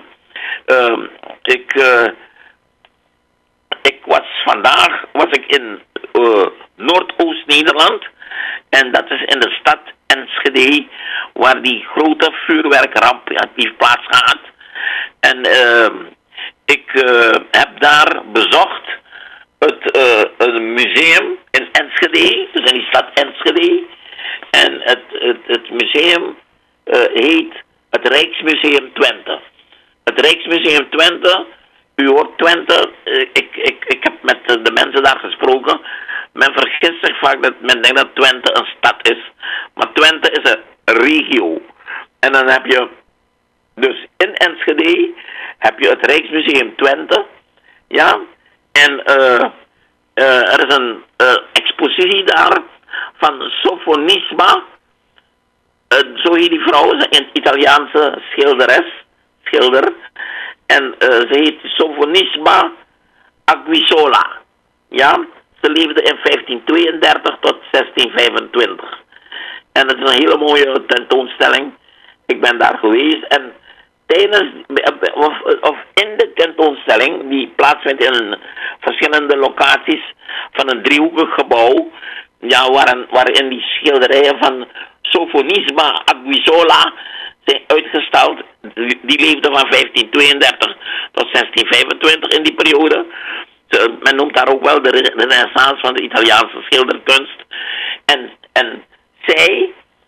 Vandaag was ik in Noordoost-Nederland en dat is in de stad Enschede, waar die grote vuurwerkramp heeft plaatsgehad. En ik heb daar bezocht een museum in Enschede, dus in die stad Enschede. En het museum heet het Rijksmuseum Twente. Het Rijksmuseum Twente, u hoort Twente, ik heb met de mensen daar gesproken. Men vergist zich vaak dat men denkt dat Twente een stad is. Maar Twente is een regio. En dan heb je, dus in Enschede heb je het Rijksmuseum Twente. Ja. En er is een expositie daar van Sofonisba. Zo heet die vrouw, een Italiaanse schilder. En ze heet Sofonisba Aguisola. Ja. Ze leefde in 1532 tot 1625. En het is een hele mooie tentoonstelling. Ik ben daar geweest en tijdens of in de tentoonstelling, die plaatsvindt in verschillende locaties van een driehoekig gebouw, ja, waarin die schilderijen van Sofonisba Aguisola zijn uitgesteld. Die leefde van 1532 tot 1625 in die periode. Men noemt daar ook wel de renaissance van de Italiaanse schilderkunst. En zij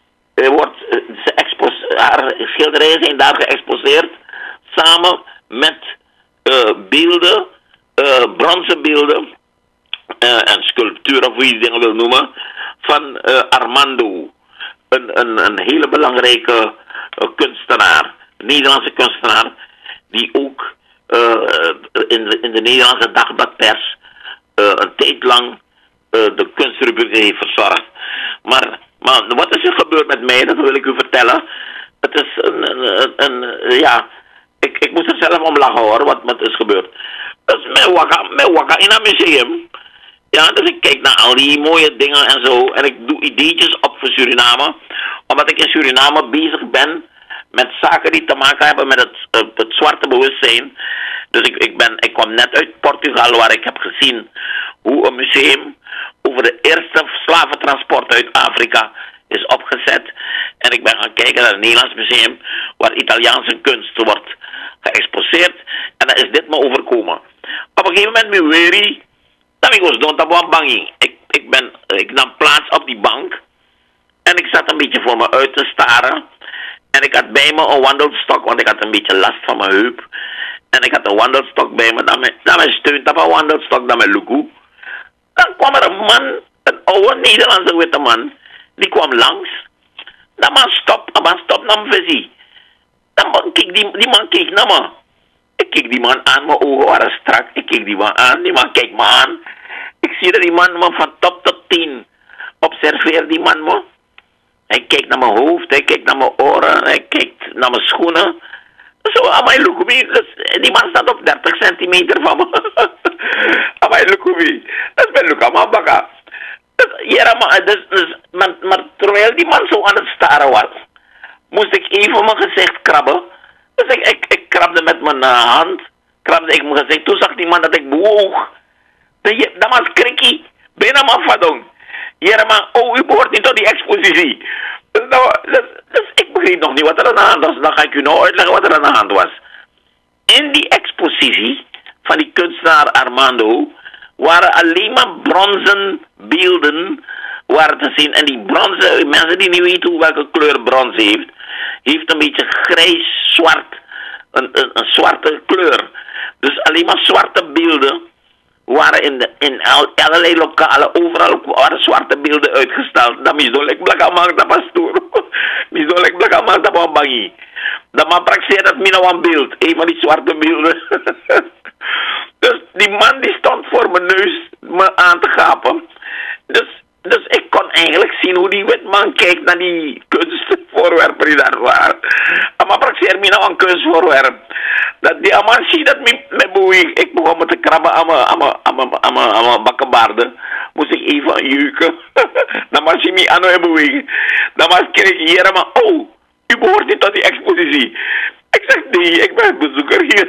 haar schilderijen zijn daar geëxposeerd samen met beelden, bronzen beelden en sculpturen, of hoe je die dingen wil noemen, van Armando. Een hele belangrijke kunstenaar, Nederlandse kunstenaar, die ook in de Nederlandse dagbladpers een tijd lang de kunstrubriek heeft verzorgd. Maar wat is er gebeurd met mij, dat wil ik u vertellen. Het is ja, ik moest er zelf om lachen hoor, wat is gebeurd. Dat is met waka in een museum. Ja, dus ik kijk naar al die mooie dingen en zo. En ik doe ideetjes op voor Suriname. Omdat ik in Suriname bezig ben met zaken die te maken hebben met het zwarte bewustzijn. Dus ik kwam net uit Portugal waar ik heb gezien hoe een museum over de eerste slaventransport uit Afrika is opgezet. En ik ben gaan kijken naar het Nederlands museum waar Italiaanse kunst wordt geëxposeerd. En dan is dit me overkomen. Op een gegeven moment me weerie. Amigos, don't have bangi. Ik nam plaats op die bank. En ik zat een beetje voor me uit te staren. En ik had bij me een wandelstok, want ik had een beetje last van mijn heup. En ik had een wandelstok bij me. Dan mijn steunt op een wandelstok, dan mijn luku. Dan kwam er een man, een oude Nederlandse witte man. Die kwam langs. Dan man stop naar mijn visie. Dan man keek die man keek naar me. Ik keek die man aan, mijn ogen waren strak. Ik keek die man aan, die man keek me aan. Ik zie dat die man me van top tot 10 observeert, die man me. Hij kijkt naar mijn hoofd, hij kijkt naar mijn oren, hij kijkt naar mijn schoenen. Zo, amai lukubi, die man staat op 30 centimeter van me. Amai lukubi, dat is mijn lukama baka. Maar terwijl die man zo aan het staren was, moest ik even mijn gezicht krabben. Dus ik krabde met mijn hand, krabde ik mijn gezicht. Toen zag die man dat ik bewoog. Dat was krikkie, bijna mijn vadong. Ja, maar, u behoort niet tot die expositie. Dus ik begreep nog niet wat er aan de hand was. Dan ga ik u nou uitleggen wat er aan de hand was. In die expositie van die kunstenaar Armando waren alleen maar bronzen beelden waren te zien. En die bronzen, mensen die niet weten welke kleur brons heeft een beetje grijs-zwart. Een zwarte kleur. Dus alleen maar zwarte beelden waren in allerlei lokalen, overal waren zwarte beelden uitgesteld. Dat misdolek blakamang dat pastoor. Misdolek blakamang dat was bangi. Dat man praxeert dat mina een beeld, een van die zwarte beelden. Dus die man die stond voor mijn neus me aan te gapen. Dus ik kon eigenlijk zien hoe die witman kijkt naar die kunstvoorwerpen die daar waren. Maar praxeer me nou een kunstvoorwerp. Dat die man ziet dat me beweeg. Ik begon me te krabben aan mijn bakkenbaarden. Moest ik even jeuken. Dan was hij me aan het bewegen. Dan was ik hier maar, oh, u behoort niet tot die expositie. Ik zeg, nee, ik ben bezoeker hier.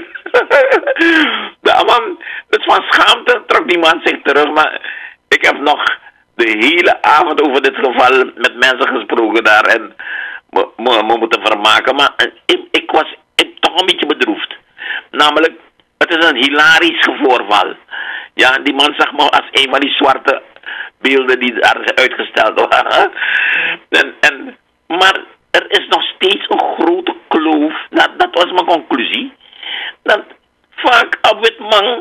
De man, dus van schaamte trok die man zich terug. Maar ik heb nog de hele avond over dit geval met mensen gesproken daar. En me moeten vermaken. Maar ik was toch een beetje bedroefd. Namelijk, het is een hilarisch voorval. Ja, die man zag me als een van die zwarte beelden die daar uitgesteld waren. Maar er is nog steeds een grote kloof. Dat was mijn conclusie. Dat vaak op wit man,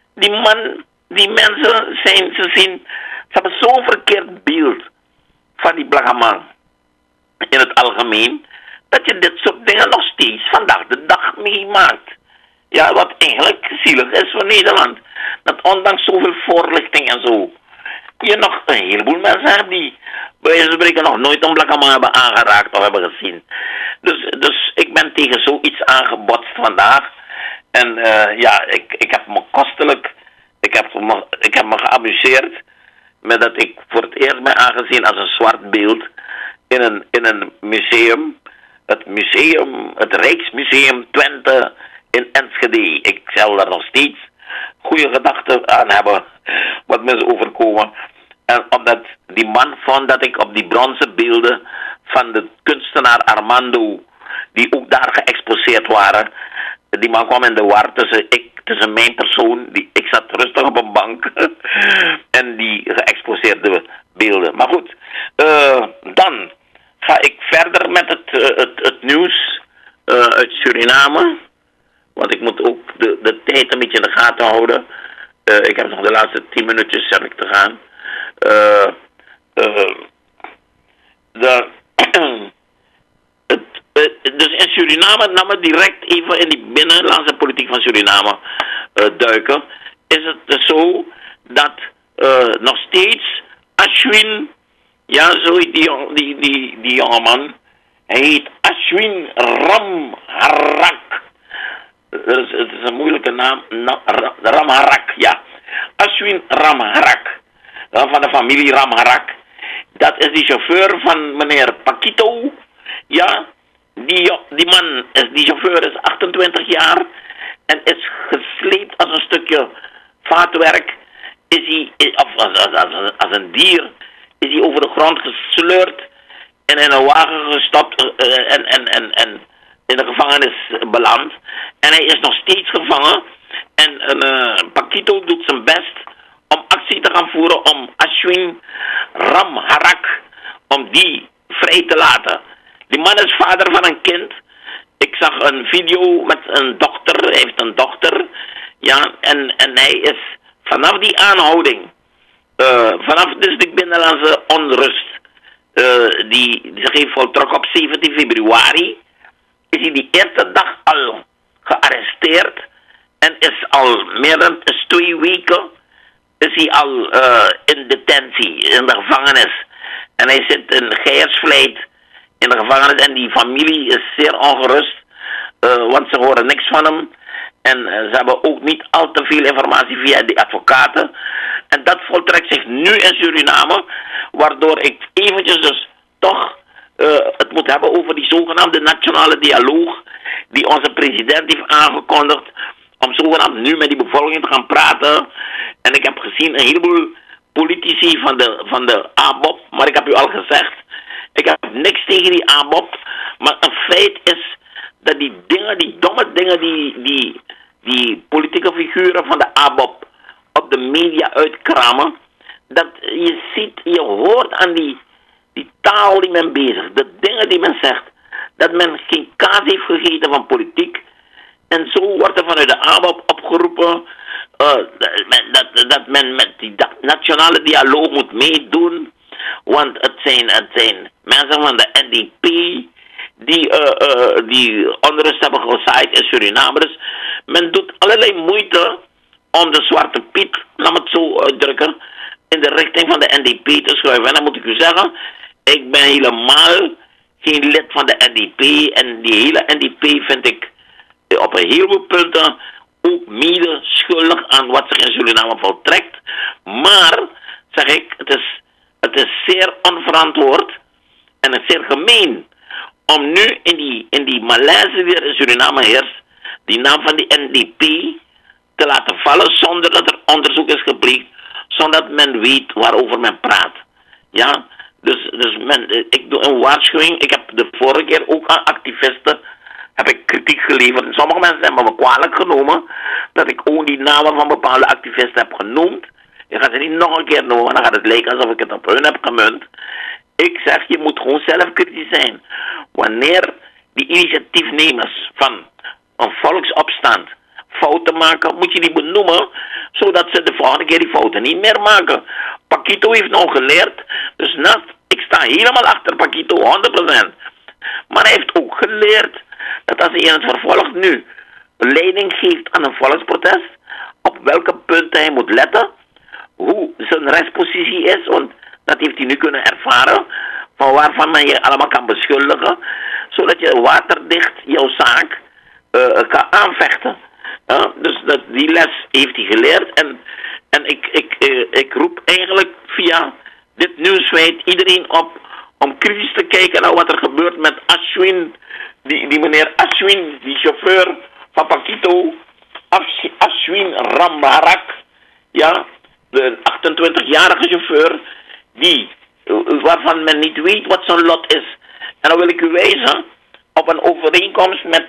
die mensen zijn, ze hebben zo'n verkeerd beeld van die blagaman in het algemeen, dat je dit soort dingen nog steeds vandaag de dag meemaakt. Ja, wat eigenlijk zielig is voor Nederland. Dat ondanks zoveel voorlichting en zo, je nog een heleboel mensen hebt die bij wijze van spreken nog nooit een blakkaman hebben aangeraakt of hebben gezien. Dus ik ben tegen zoiets aangebotst vandaag. En ja, ik heb me kostelijk, ik heb me geamuseerd met dat ik voor het eerst ben aangezien als een zwart beeld in een museum. Het Rijksmuseum Twente in Enschede. Ik zal daar nog steeds goede gedachten aan hebben wat me is overkomen. En omdat die man vond dat ik op die bronzen beelden van de kunstenaar Armando, die ook daar geëxposeerd waren, die man kwam in de war tussen mijn persoon, ik zat rustig op een bank, en die geëxposeerde beelden. Maar goed, dan ga ik verder met het nieuws uit Suriname. Want ik moet ook de tijd een beetje in de gaten houden. Ik heb nog de laatste 10 minuutjes heb ik te gaan. Dus in Suriname, nou maar direct even in die binnenlandse politiek van Suriname duiken, is het dus zo dat nog steeds Ashwin, ja, zo die jongeman, Hij heet Ashwin Ramharak. Het is een moeilijke naam. Ramharak, ja. Ashwin Ramharak. Van de familie Ramharak. Dat is de chauffeur van meneer Pakito. Ja. Die man, die chauffeur is 28 jaar. En is gesleept als een stukje vaatwerk. Is hij, als een dier, is hij over de grond gesleurd. En in een wagen gestopt en in de gevangenis beland. En hij is nog steeds gevangen. En Pakito doet zijn best om actie te gaan voeren om Ashwin Ramharak, om die vrij te laten. Die man is vader van een kind. Ik zag een video met een dochter. Hij heeft een dochter. Ja, en hij is vanaf die aanhouding, vanaf dus de binnenlandse onrust, die zich heeft voltrokken op 17 februari, is hij die eerste dag al gearresteerd en is al meer dan 2 weken is hij al in detentie, in de gevangenis. En hij zit in Geiersvliet in de gevangenis en die familie is zeer ongerust, want ze horen niks van hem. En ze hebben ook niet al te veel informatie via die advocaten. En dat voltrekt zich nu in Suriname, waardoor ik eventjes dus toch het moet hebben over die zogenaamde nationale dialoog die onze president heeft aangekondigd om zogenaamd nu met die bevolking te gaan praten. En ik heb gezien een heleboel politici van de ABOP, maar ik heb u al gezegd, ik heb niks tegen die ABOP, maar een feit is dat die dingen, die domme dingen die politieke figuren van de ABOP op de media uitkramen, dat je ziet, je hoort aan die taal die men bezig, de dingen die men zegt, dat men geen kaas heeft gegeten van politiek. En zo wordt er vanuit de ABOP opgeroepen dat men met die nationale dialoog moet meedoen, want het zijn mensen van de NDP die onrust hebben gezaaid in Suriname. Dus men doet allerlei moeite om de Zwarte Piet, laat me het zo uitdrukken, in de richting van de NDP te schuiven. En dan moet ik u zeggen, ik ben helemaal geen lid van de NDP. En die hele NDP vind ik op een heleboel punten ook mede schuldig aan wat zich in Suriname voltrekt. Maar, zeg ik, het is zeer onverantwoord en het is zeer gemeen om nu in die malaise die er in Suriname heerst, die naam van die NDP te laten vallen zonder dat er onderzoek is gepleegd, zonder dat men weet waarover men praat. Ja, dus ik doe een waarschuwing. Ik heb de vorige keer ook aan activisten kritiek geleverd. Sommige mensen hebben me kwalijk genomen dat ik ook die namen van bepaalde activisten heb genoemd. Ik ga ze niet nog een keer noemen, dan gaat het lijken alsof ik het op hun heb gemunt. Ik zeg, je moet gewoon zelf kritisch zijn. Wanneer die initiatiefnemers van een volksopstand fouten maken, moet je die benoemen, zodat ze de volgende keer die fouten niet meer maken. Pakito heeft nou geleerd, dus ik sta helemaal achter Pakito, 100%. Maar hij heeft ook geleerd dat als hij in het vervolg nu leiding geeft aan een volksprotest, op welke punten hij moet letten, hoe zijn rechtspositie is, want dat heeft hij nu kunnen ervaren, van waarvan men je allemaal kan beschuldigen, zodat je waterdicht jouw zaak kan aanvechten. Dus die les heeft hij geleerd en ik roep eigenlijk via dit nieuwsfeit iedereen op om kritisch te kijken naar wat er gebeurt met Ashwin, die meneer Ashwin, die chauffeur van Pakito, Ashwin Ramharak, ja, de 28-jarige chauffeur, waarvan men niet weet wat zijn lot is. En dan wil ik u wijzen op een overeenkomst met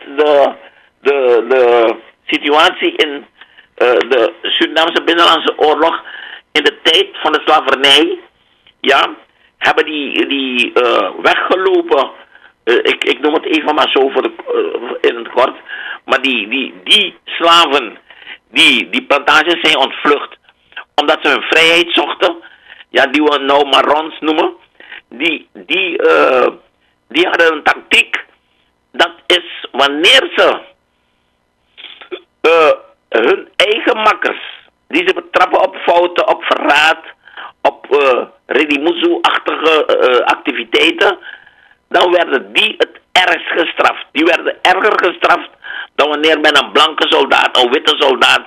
de situatie in de Surinaamse Binnenlandse Oorlog in de tijd van de slavernij. Ja, hebben die weggelopen. Ik noem het even maar zo in het kort. Maar die slaven, die plantages zijn ontvlucht. Omdat ze hun vrijheid zochten. Ja, die we nou marons noemen. Die hadden een tactiek. Dat is wanneer ze hun eigen makkers, die ze betrappen op fouten, op verraad, op Redimuzu-achtige activiteiten, dan werden die het ergst gestraft. Die werden erger gestraft dan wanneer men een blanke soldaat, een witte soldaat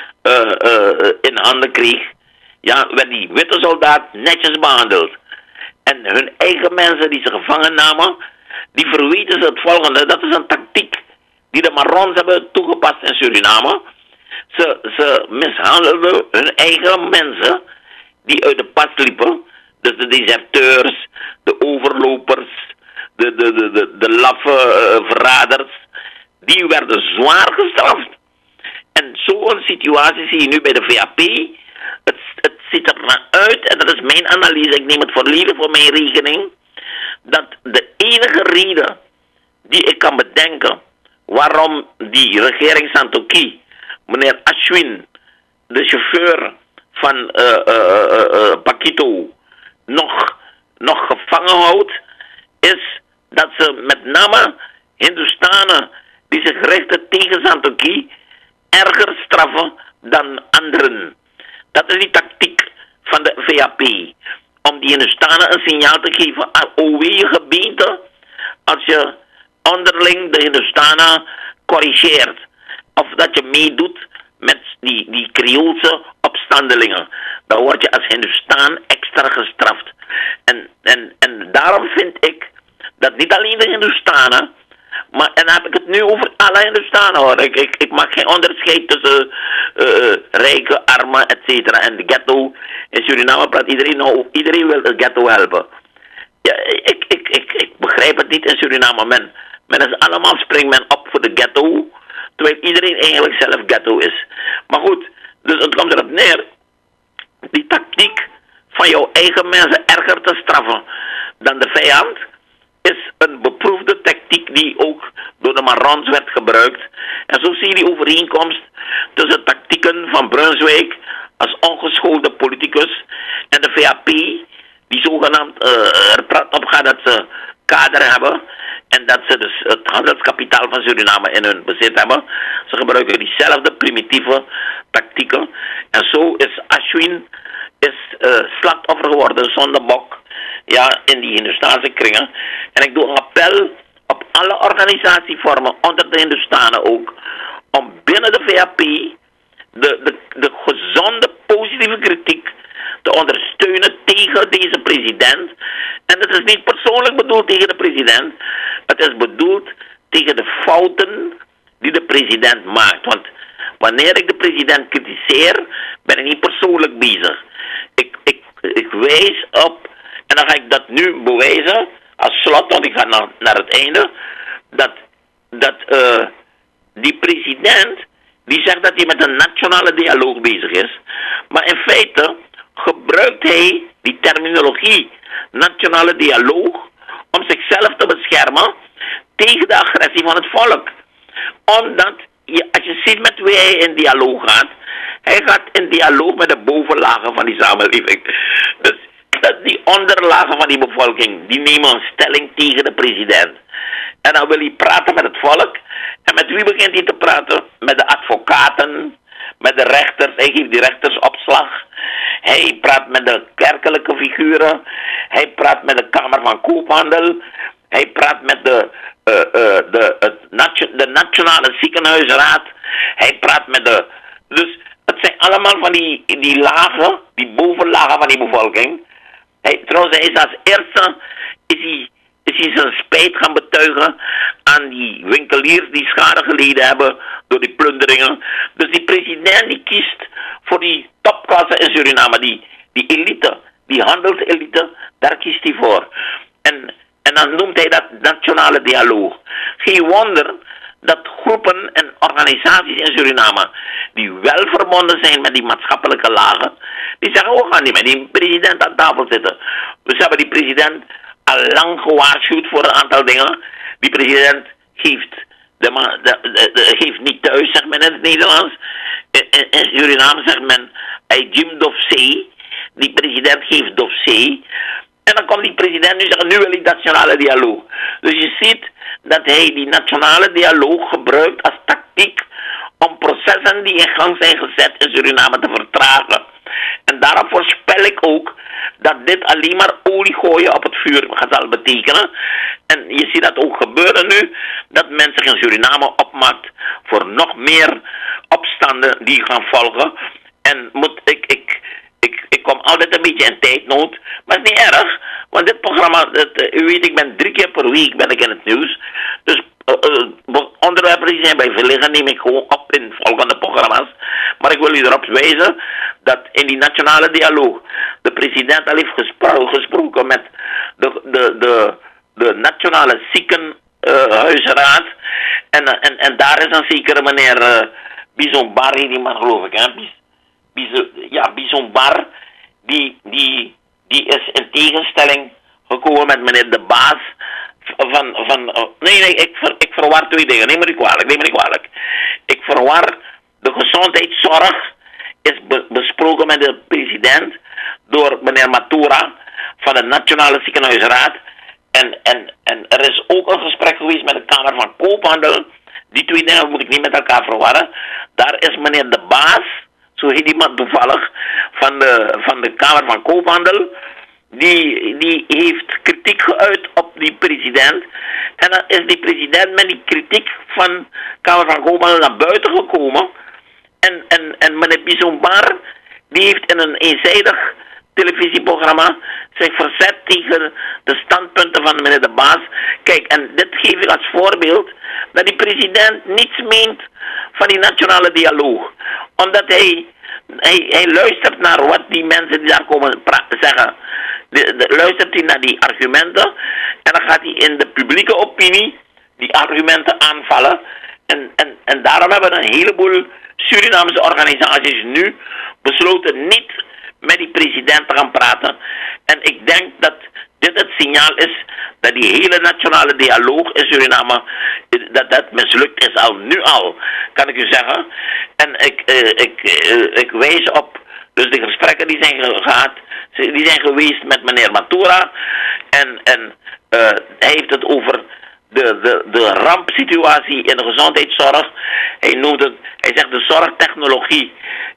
in handen kreeg. Ja, werd die witte soldaat netjes behandeld. En hun eigen mensen die ze gevangen namen, die verweten ze het volgende. Dat is een tactiek die de Marrons hebben toegepast in Suriname. Ze mishandelden hun eigen mensen die uit de pas liepen. Dus de deserteurs, de overlopers, de laffe verraders. Die werden zwaar gestraft. En zo'n situatie zie je nu bij de VAP. Het ziet er naar uit, en dat is mijn analyse, ik neem het volledig voor mijn rekening, dat de enige reden die ik kan bedenken waarom die regering Santokhi, meneer Ashwin, de chauffeur van Pakito, nog gevangen houdt, is dat ze met name Hindustanen die zich richten tegen Santokhi erger straffen dan anderen. Dat is die tactiek van de VAP. Om die Hindustanen een signaal te geven aan je gebieden als je onderling de Hindustanen corrigeert. Of dat je meedoet met die Creoolse opstandelingen. Dan word je als Hindustaan extra gestraft. En daarom vind ik dat niet alleen de Hindustanen, maar en dan heb ik het nu over alle Hindustanen hoor. Ik maak geen onderscheid tussen rijke, armen, et cetera. En de ghetto. In Suriname praat iedereen wil de ghetto helpen. Ja, ik begrijp het niet in Suriname. Men is allemaal springt men op voor de ghetto, terwijl iedereen eigenlijk zelf ghetto is. Maar goed, dus het komt erop neer. Die tactiek van jouw eigen mensen erger te straffen dan de vijand is een beproefde tactiek die ook door de Marrons werd gebruikt. En zo zie je die overeenkomst tussen tactieken van Brunswijk als ongeschoolde politicus en de VAP, die zogenaamd er praat op gaat dat ze kader hebben en dat ze dus het handelskapitaal van Suriname in hun bezit hebben. Ze gebruiken diezelfde primitieve tactieken. En zo is Ashwin slachtoffer geworden, zondebok, ja, in die Hindustaanse kringen. En ik doe een appel op alle organisatievormen onder de Hindustanen ook, om binnen de VAP de gezonde positieve kritiek te ondersteunen tegen deze president. En het is niet persoonlijk bedoeld tegen de president. Het is bedoeld tegen de fouten die de president maakt. Want wanneer ik de president kritiseer, ben ik niet persoonlijk bezig. Ik wijs op, en dan ga ik dat nu bewijzen, als slot, want ik ga naar het einde, dat die president, die zegt dat hij met een nationale dialoog bezig is, maar in feite gebruikt hij die terminologie nationale dialoog om zichzelf te beschermen tegen de agressie van het volk. Omdat, als je ziet met wie hij in dialoog gaat, hij gaat in dialoog met de bovenlagen van die samenleving. Dus die onderlagen van die bevolking, die nemen een stelling tegen de president. En dan wil hij praten met het volk. En met wie begint hij te praten? Met de advocaten, met de rechters. Hij geeft die rechters opslag. Hij praat met de kerkelijke figuren. Hij praat met de Kamer van Koophandel. Hij praat met de Nationale Ziekenhuisraad. Hij praat met de... Dus het zijn allemaal van die lagen, die bovenlagen van die bevolking. Trouwens, hij is als eerste is hij zijn spijt gaan betuigen aan die winkeliers die schade geleden hebben door die plunderingen. Dus die president die kiest voor die topklasse in Suriname, die elite, die handelselite, daar kiest hij voor. En dan noemt hij dat nationale dialoog. Geen wonder dat groepen en organisaties in Suriname, die wel verbonden zijn met die maatschappelijke lagen, die zeggen, we gaan niet met die president aan tafel zitten. Dus hebben die president al lang gewaarschuwd voor een aantal dingen. Die president geeft niet thuis, zegt men in het Nederlands. In Suriname zegt men, hij Jim Dofzee. Die president geeft Dofzee. En dan komt die president nu zeggen, nu wil ik nationale dialoog. Dus je ziet dat hij die nationale dialoog gebruikt als tactiek om processen die in gang zijn gezet in Suriname te vertragen. En daarom voorspel ik ook dat dit alleen maar olie gooien op het vuur zal betekenen. En je ziet dat ook gebeuren nu, dat men zich in Suriname opmaakt voor nog meer opstanden die gaan volgen. En ik kom altijd een beetje in tijdnood, maar het is niet erg, want dit programma, u weet, ik ben 3 keer per week ben ik in het nieuws. Dus onderwerpen die zijn bij verliggen neem ik gewoon op in volgende programma's. Maar ik wil u erop wijzen dat in die nationale dialoog de president al heeft gesproken met de nationale ziekenhuisraad. En daar is een zekere meneer Bison Bar, die man geloof ik, hè? Bison Bar, die is in tegenstelling gekomen met meneer De Baas nee, ik verwar 2 dingen. Neem me niet kwalijk. Ik verwar de gezondheidszorg is besproken met de president door meneer Matura van de Nationale Ziekenhuisraad. En er is ook een gesprek geweest met de Kamer van Koophandel. Die 2 dingen moet ik niet met elkaar verwarren. Daar is meneer De Baas, zo heet die man toevallig, van de Kamer van Koophandel. Die heeft kritiek geuit op die president. En dan is die president met die kritiek van Kamer van Koophandel naar buiten gekomen. En meneer Bisonbar, die heeft in een eenzijdig televisieprogramma zich verzet tegen de standpunten van meneer De Baas. Kijk, en dit geef ik als voorbeeld dat die president niets meent van die nationale dialoog. Omdat hij luistert naar wat die mensen die daar komen zeggen. Luistert hij naar die argumenten en dan gaat hij in de publieke opinie die argumenten aanvallen. En daarom hebben een heleboel Surinaamse organisaties nu besloten niet met die president te gaan praten. En ik denk dat dit het signaal is dat die hele nationale dialoog in Suriname, dat mislukt is nu al, kan ik u zeggen. En ik wijs op, dus de gesprekken die zijn gehad, die zijn geweest met meneer Matura. En hij heeft het over de rampsituatie in de gezondheidszorg. Hij zegt de zorgtechnologie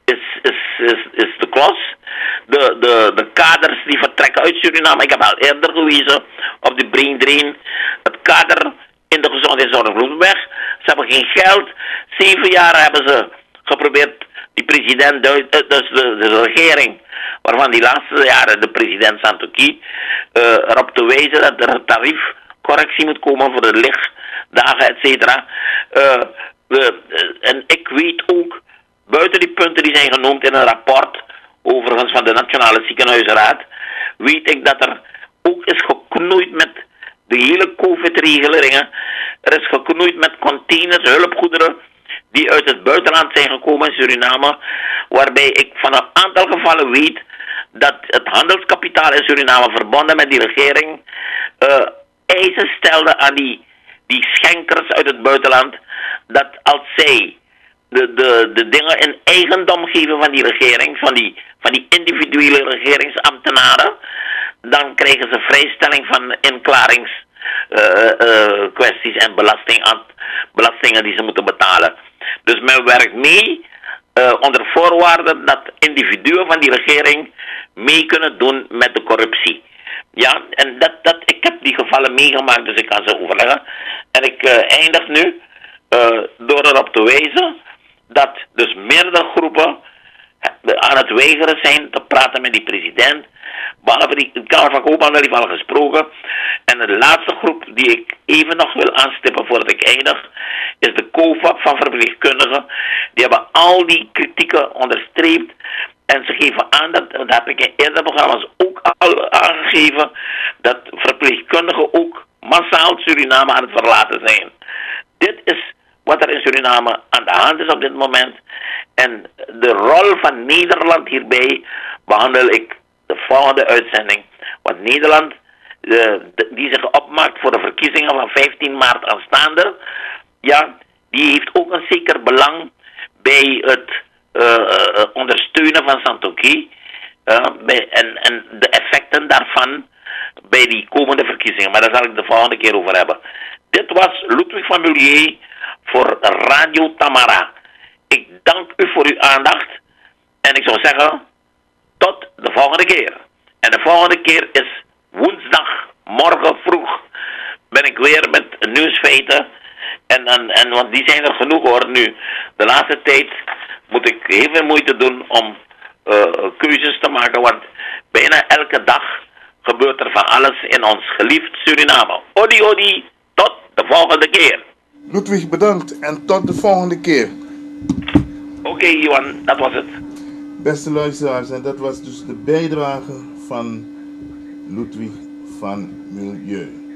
is de klos. De kaders die vertrekken uit Suriname. Ik heb al eerder gewezen op de brain drain. Het kader in de gezondheidszorg loopt weg. Ze hebben geen geld. 7 jaar hebben ze geprobeerd die president, dus de regering, waarvan die laatste jaren de president Santokhi, erop te wijzen dat er een tariefcorrectie moet komen voor de lichtdagen, et cetera. En ik weet ook, buiten die punten die zijn genoemd in een rapport, overigens van de Nationale Ziekenhuisraad, weet ik dat er ook is geknoeid met de hele COVID-regelingen. Er is geknoeid met containers, hulpgoederen, die uit het buitenland zijn gekomen in Suriname, waarbij ik van een aantal gevallen weet dat het handelskapitaal in Suriname verbonden met die regering eisen stelde aan die schenkers uit het buitenland, dat als zij de dingen in eigendom geven van die regering, van die individuele regeringsambtenaren, dan krijgen ze vrijstelling van inklaringskwesties en belastingen die ze moeten betalen. Dus men werkt mee onder voorwaarde dat individuen van die regering mee kunnen doen met de corruptie. Ja, en ik heb die gevallen meegemaakt, dus ik kan ze overleggen. En ik eindig nu door erop te wijzen dat dus meerdere groepen aan het weigeren zijn te praten met die president. Behalve die Kamer van Koophandel heeft al gesproken. En de laatste groep die ik even nog wil aanstippen voordat ik eindig, is de COFAP van verpleegkundigen. Die hebben al die kritieken onderstreept. En ze geven aan, dat heb ik in eerdere programma's ook al aangegeven, dat verpleegkundigen ook massaal Suriname aan het verlaten zijn. Dit is wat er in Suriname aan de hand is op dit moment. En de rol van Nederland hierbij behandel ik de volgende uitzending. Want Nederland, die zich opmaakt voor de verkiezingen van 15 maart aanstaande, ja, die heeft ook een zeker belang bij het ondersteunen van Santokhi en de effecten daarvan bij die komende verkiezingen. Maar daar zal ik de volgende keer over hebben. Dit was Ludwig van Mullier voor Radio Tamara. Ik dank u voor uw aandacht en ik zou zeggen tot de volgende keer. En de volgende keer is woensdag, morgen vroeg, ben ik weer met nieuwsfeiten. En want die zijn er genoeg hoor nu. De laatste tijd moet ik heel veel moeite doen om keuzes te maken. Want bijna elke dag gebeurt er van alles in ons geliefd Suriname. Odi odi, tot de volgende keer. Ludwig, bedankt en tot de volgende keer. Oké, Johan, dat was het. Beste luisteraars, en dat was dus de bijdrage van Ludwig van Milieu.